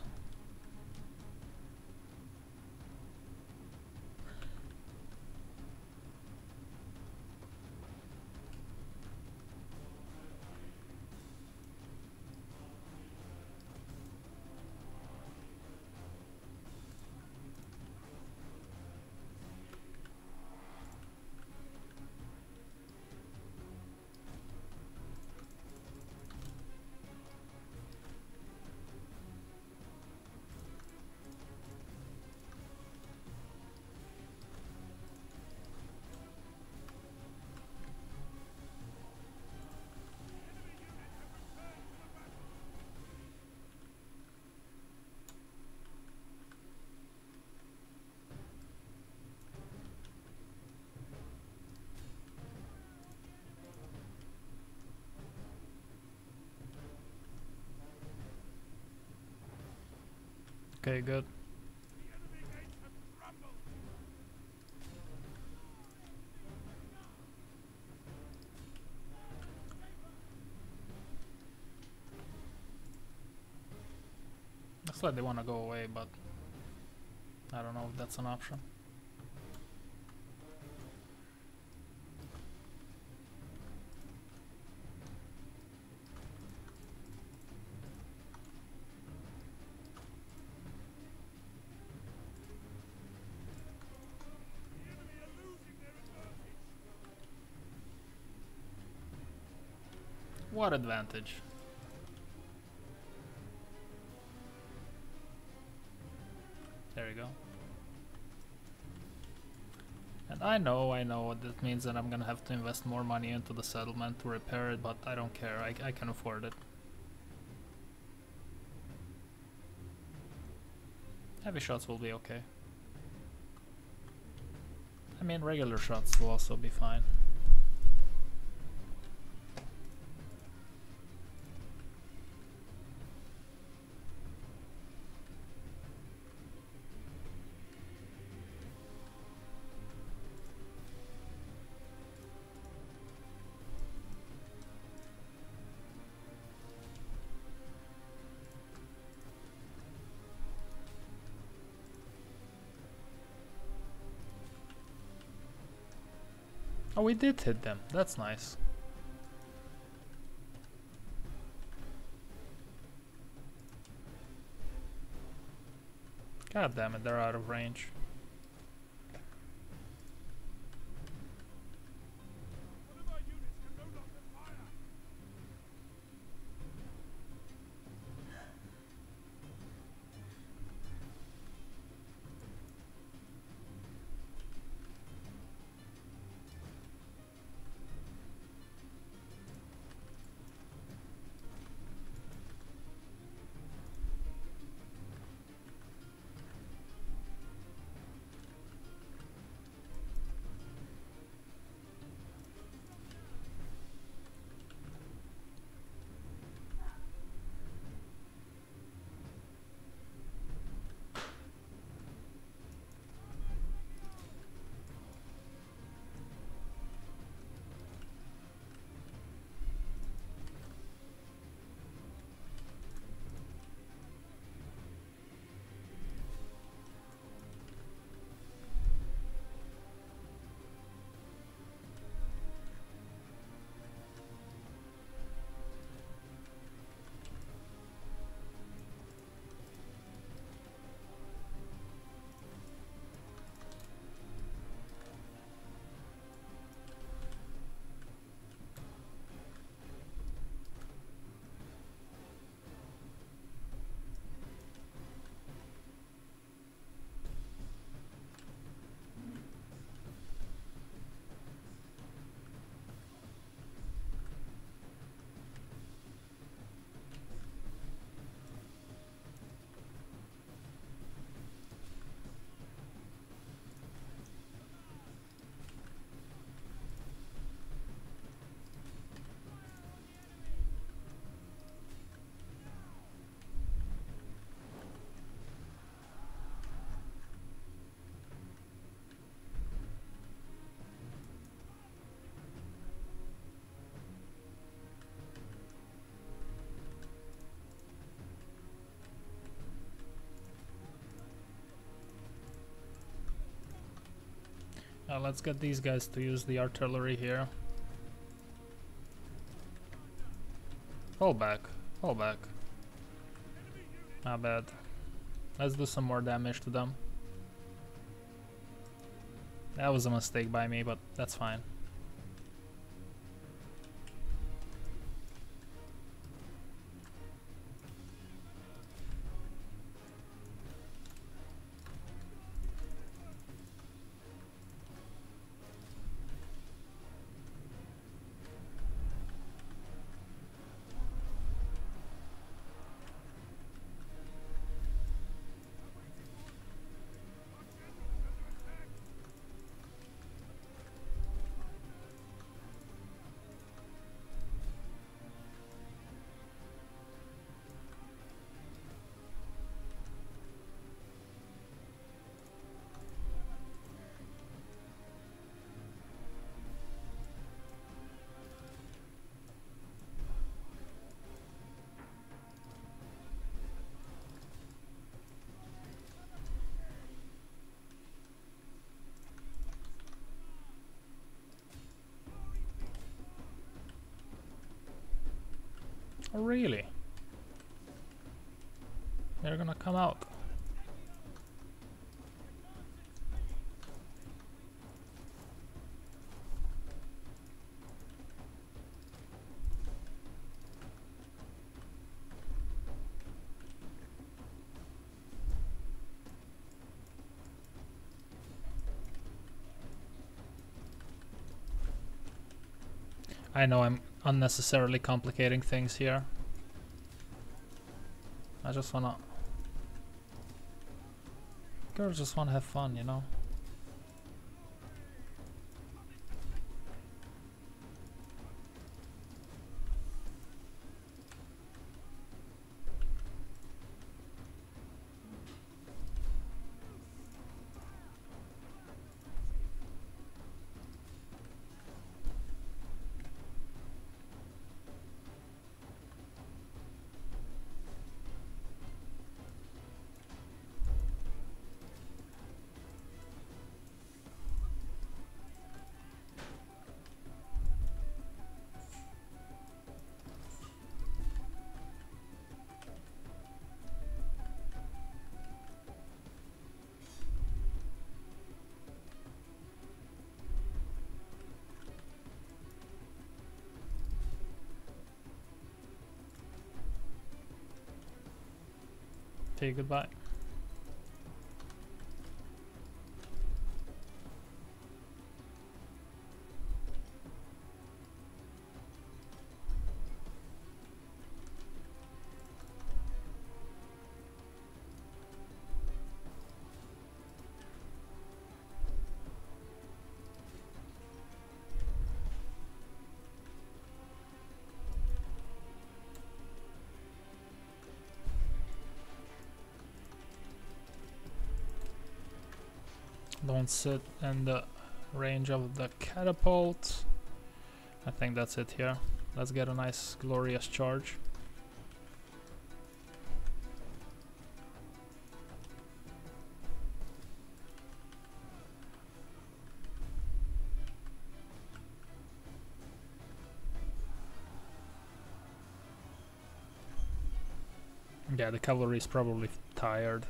Okay, good. Looks like they want to go away, but I don't know if that's an option. What advantage? There we go. And I know, I know what that means, that I'm gonna have to invest more money into the settlement to repair it, but I don't care, I, I can afford it. Heavy shots will be okay. I mean, regular shots will also be fine. Oh, we did hit them. That's nice. God damn it, they're out of range. Uh, let's get these guys to use the artillery here. Fall back, fall back. Not bad. Let's do some more damage to them. That was a mistake by me, but that's fine. Oh, really? They're gonna come out. I know I'm unnecessarily complicating things here. I just wanna... Girls just wanna have fun, you know? Okay, goodbye. Don't sit in the range of the catapult. I think that's it here. Let's get a nice glorious charge. Yeah, the cavalry is probably tired.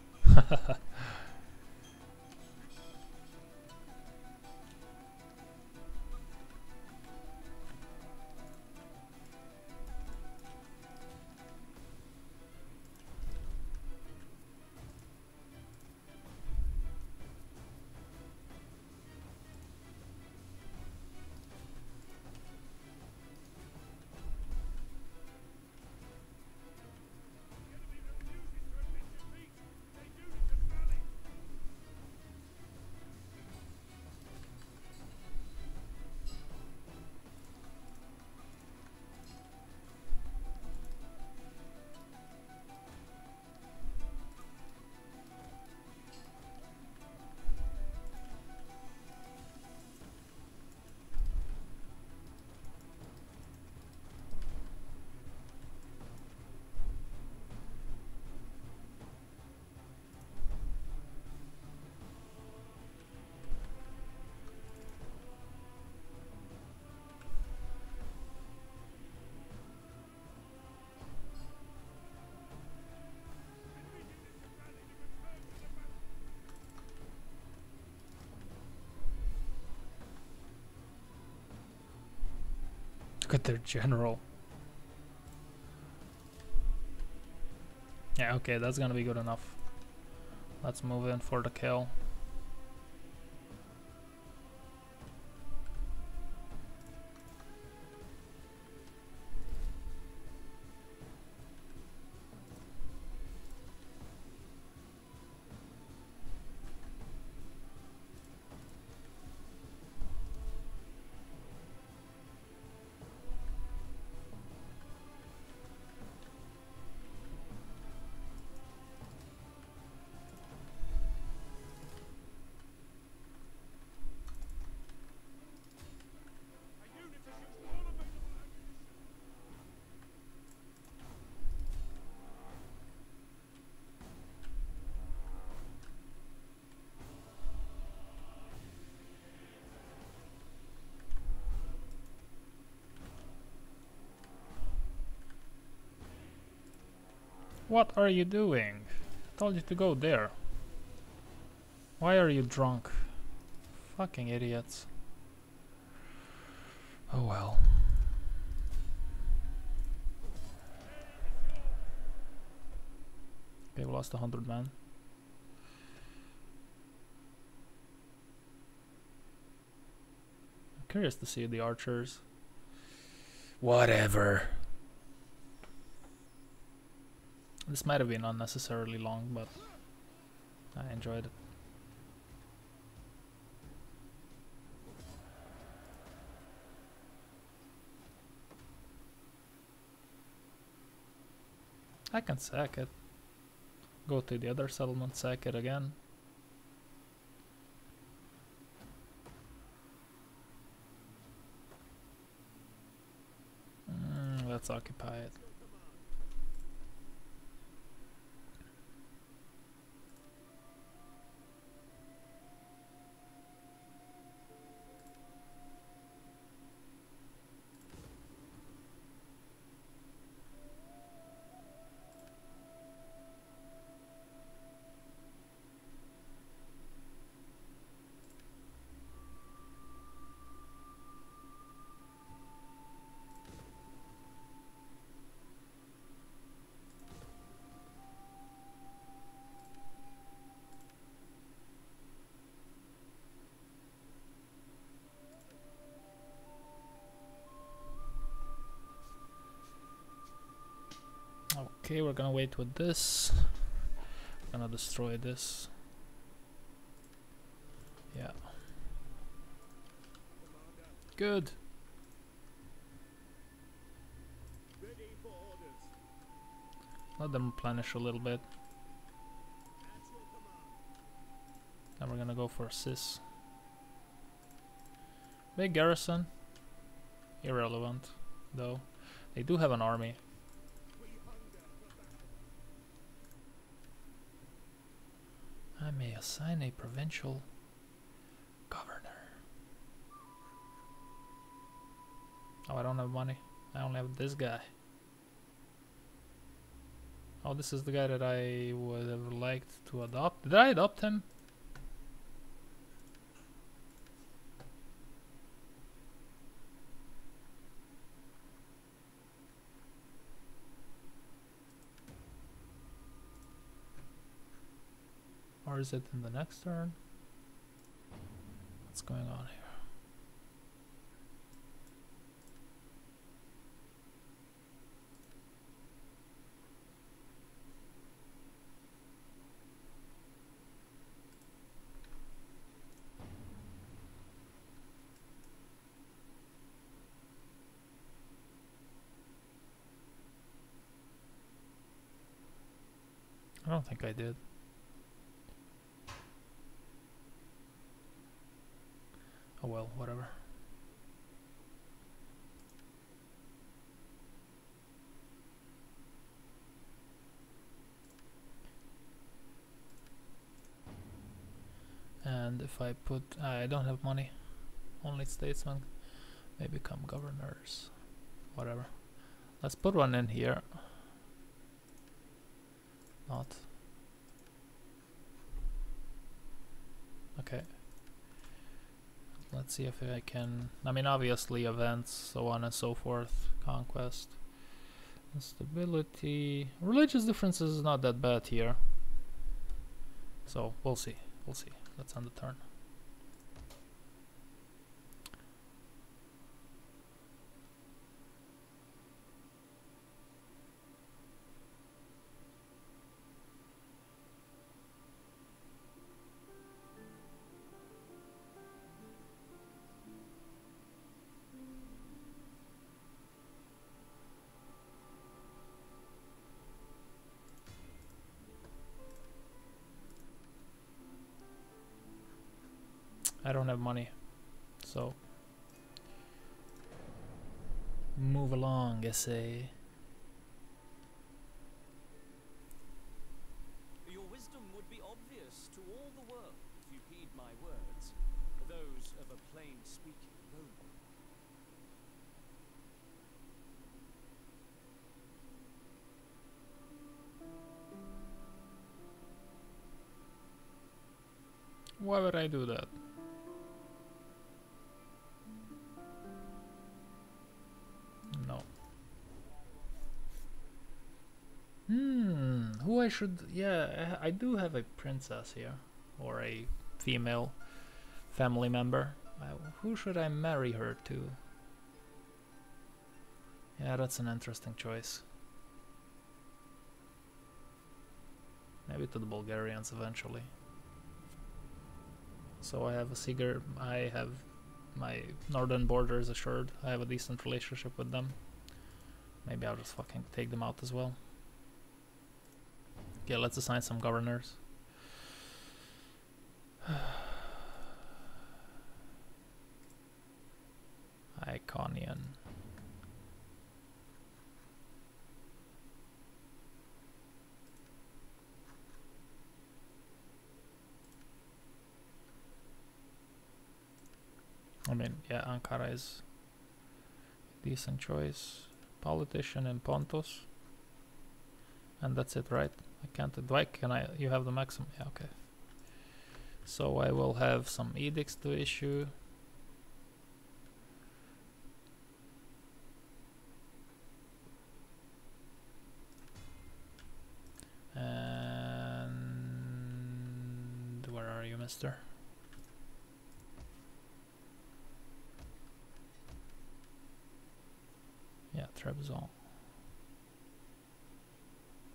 Look at their general. Yeah, okay, that's gonna be good enough. Let's move in for the kill. What are you doing? I told you to go there. Why are you drunk? Fucking idiots. Oh well. Okay, we lost a hundred men. I'm curious to see the archers. Whatever. This might have been unnecessarily long, but I enjoyed it. I can sack it. Go to the other settlement, sack it again. Mm, let's occupy it. Okay, we're gonna wait with this. Gonna destroy this. Yeah. Good. Ready for orders. Let them replenish a little bit. At your command. Then we're gonna go for Sis. Big garrison. Irrelevant, though. They do have an army. We hunger for battle. I may assign a provincial governor. Oh, I don't have money. I only have this guy. Oh, this is the guy that I would have liked to adopt. Did I adopt him? Or is it in the next turn? What's going on here? I don't think I did. Oh well, whatever. And if I put, uh, I don't have money. Only statesmen may become governors. Whatever. Let's put one in here. Not. Okay. Let's see if I can, I mean obviously events, so on and so forth, conquest, instability, religious differences is not that bad here. So we'll see, we'll see, let's end the turn. I don't have money, so move along, I say. Your wisdom would be obvious to all the world if you heed my words, those of a plain-speaking Roman. Why would I do that? No. Hmm, who I should, yeah, I, I do have a princess here, or a female family member. I, who should I marry her to? Yeah, that's an interesting choice. Maybe to the Bulgarians eventually. So I have a Siger, I have my northern borders assured. I have a decent relationship with them. Maybe I'll just fucking take them out as well. Okay, let's assign some governors. Iconian. I mean, yeah, Ankara is a decent choice. Politician in Pontus. And that's it, right? I can't, do I, can I, you have the maximum, yeah, okay. So I will have some edicts to issue. And where are you, mister? Yeah, Trebizond.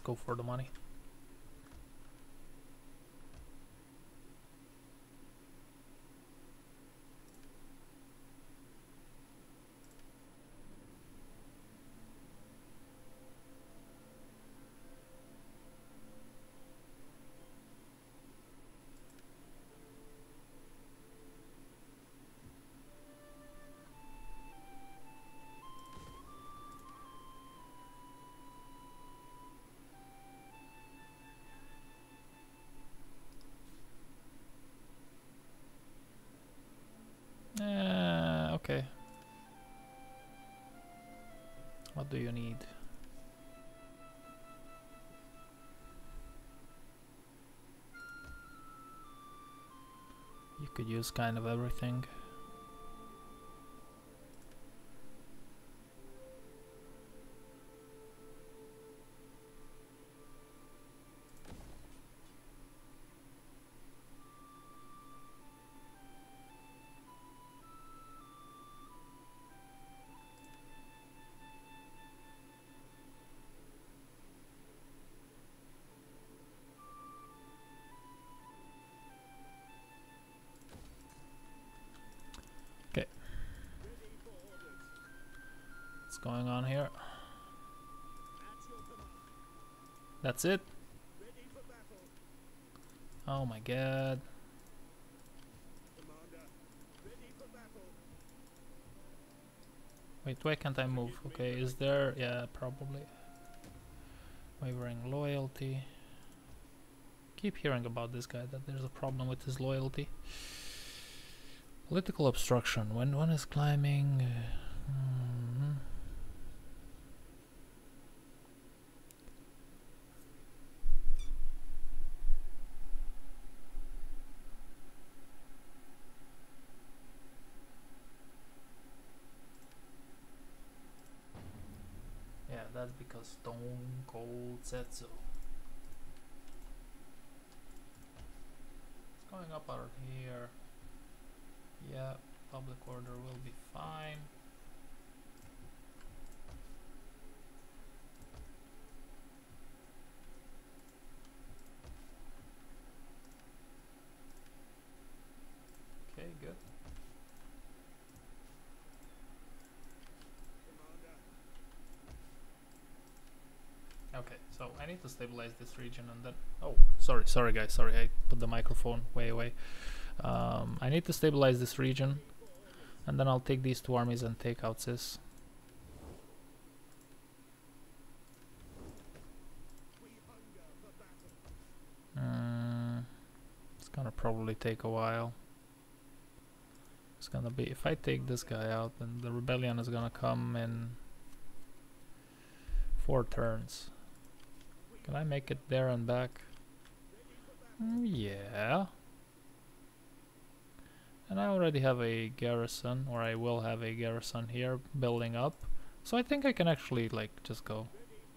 go for the money. Uh, okay. What do you need? You could use kind of everything. What's going on here? That's it? Oh my god. Wait, why can't I move? Okay, is there... yeah, probably. Wavering loyalty. Keep hearing about this guy, that there's a problem with his loyalty. Political obstruction. When one is climbing... Uh, mm-hmm. Yeah, that's because Stone Cold said so. It's going up out here. Yeah, public order will be fine. Okay, good. Okay, so I need to stabilize this region and then... oh, sorry, sorry guys, sorry, I put the microphone way away. Um, I need to stabilize this region and then I'll take these two armies and take out this. Mm, it's gonna probably take a while. It's gonna be... if I take this guy out, then the rebellion is gonna come in four turns. Can I make it there and back? Mm, yeah. And I already have a garrison, or I will have a garrison here building up. So I think I can actually like just go.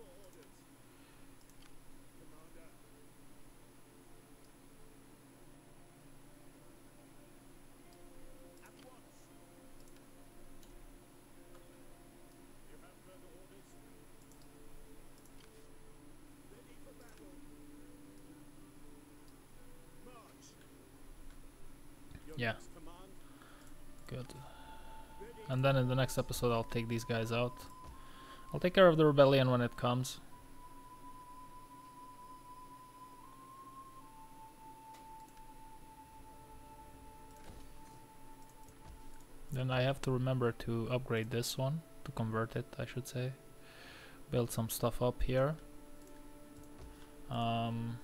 Yeah. Good. And then in the next episode I'll take these guys out. I'll take care of the rebellion when it comes. Then I have to remember to upgrade this one, to convert it, I should say. Build some stuff up here. Um,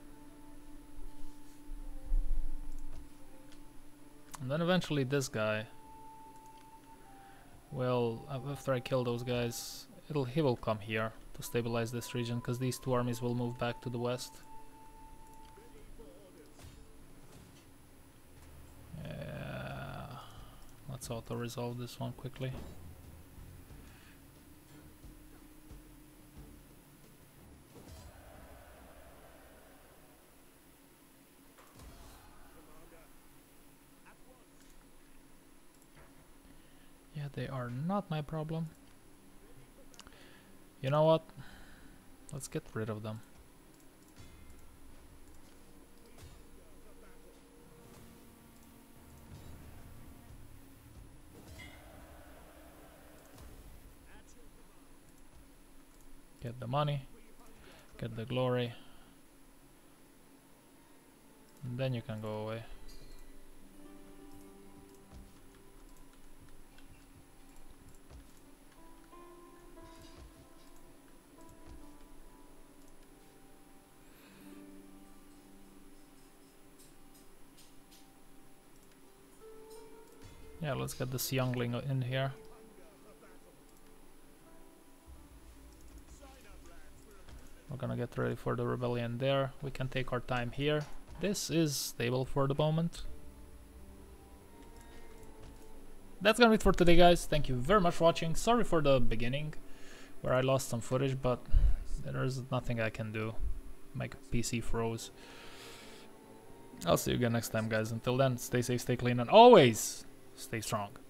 and then eventually this guy will, after I kill those guys, it'll he will come here to stabilize this region, because these two armies will move back to the west. Yeah, let's auto resolve this one quickly. Yeah, they are not my problem. You know what? Let's get rid of them. Get the money, get the glory, and then you can go away. Yeah, let's get this youngling in here. We're gonna get ready for the rebellion there. We can take our time here. This is stable for the moment. That's gonna be it for today, guys. Thank you very much for watching. Sorry for the beginning where I lost some footage, but there's nothing I can do. My P C froze. I'll see you again next time, guys. Until then, stay safe, stay clean, and always stay strong.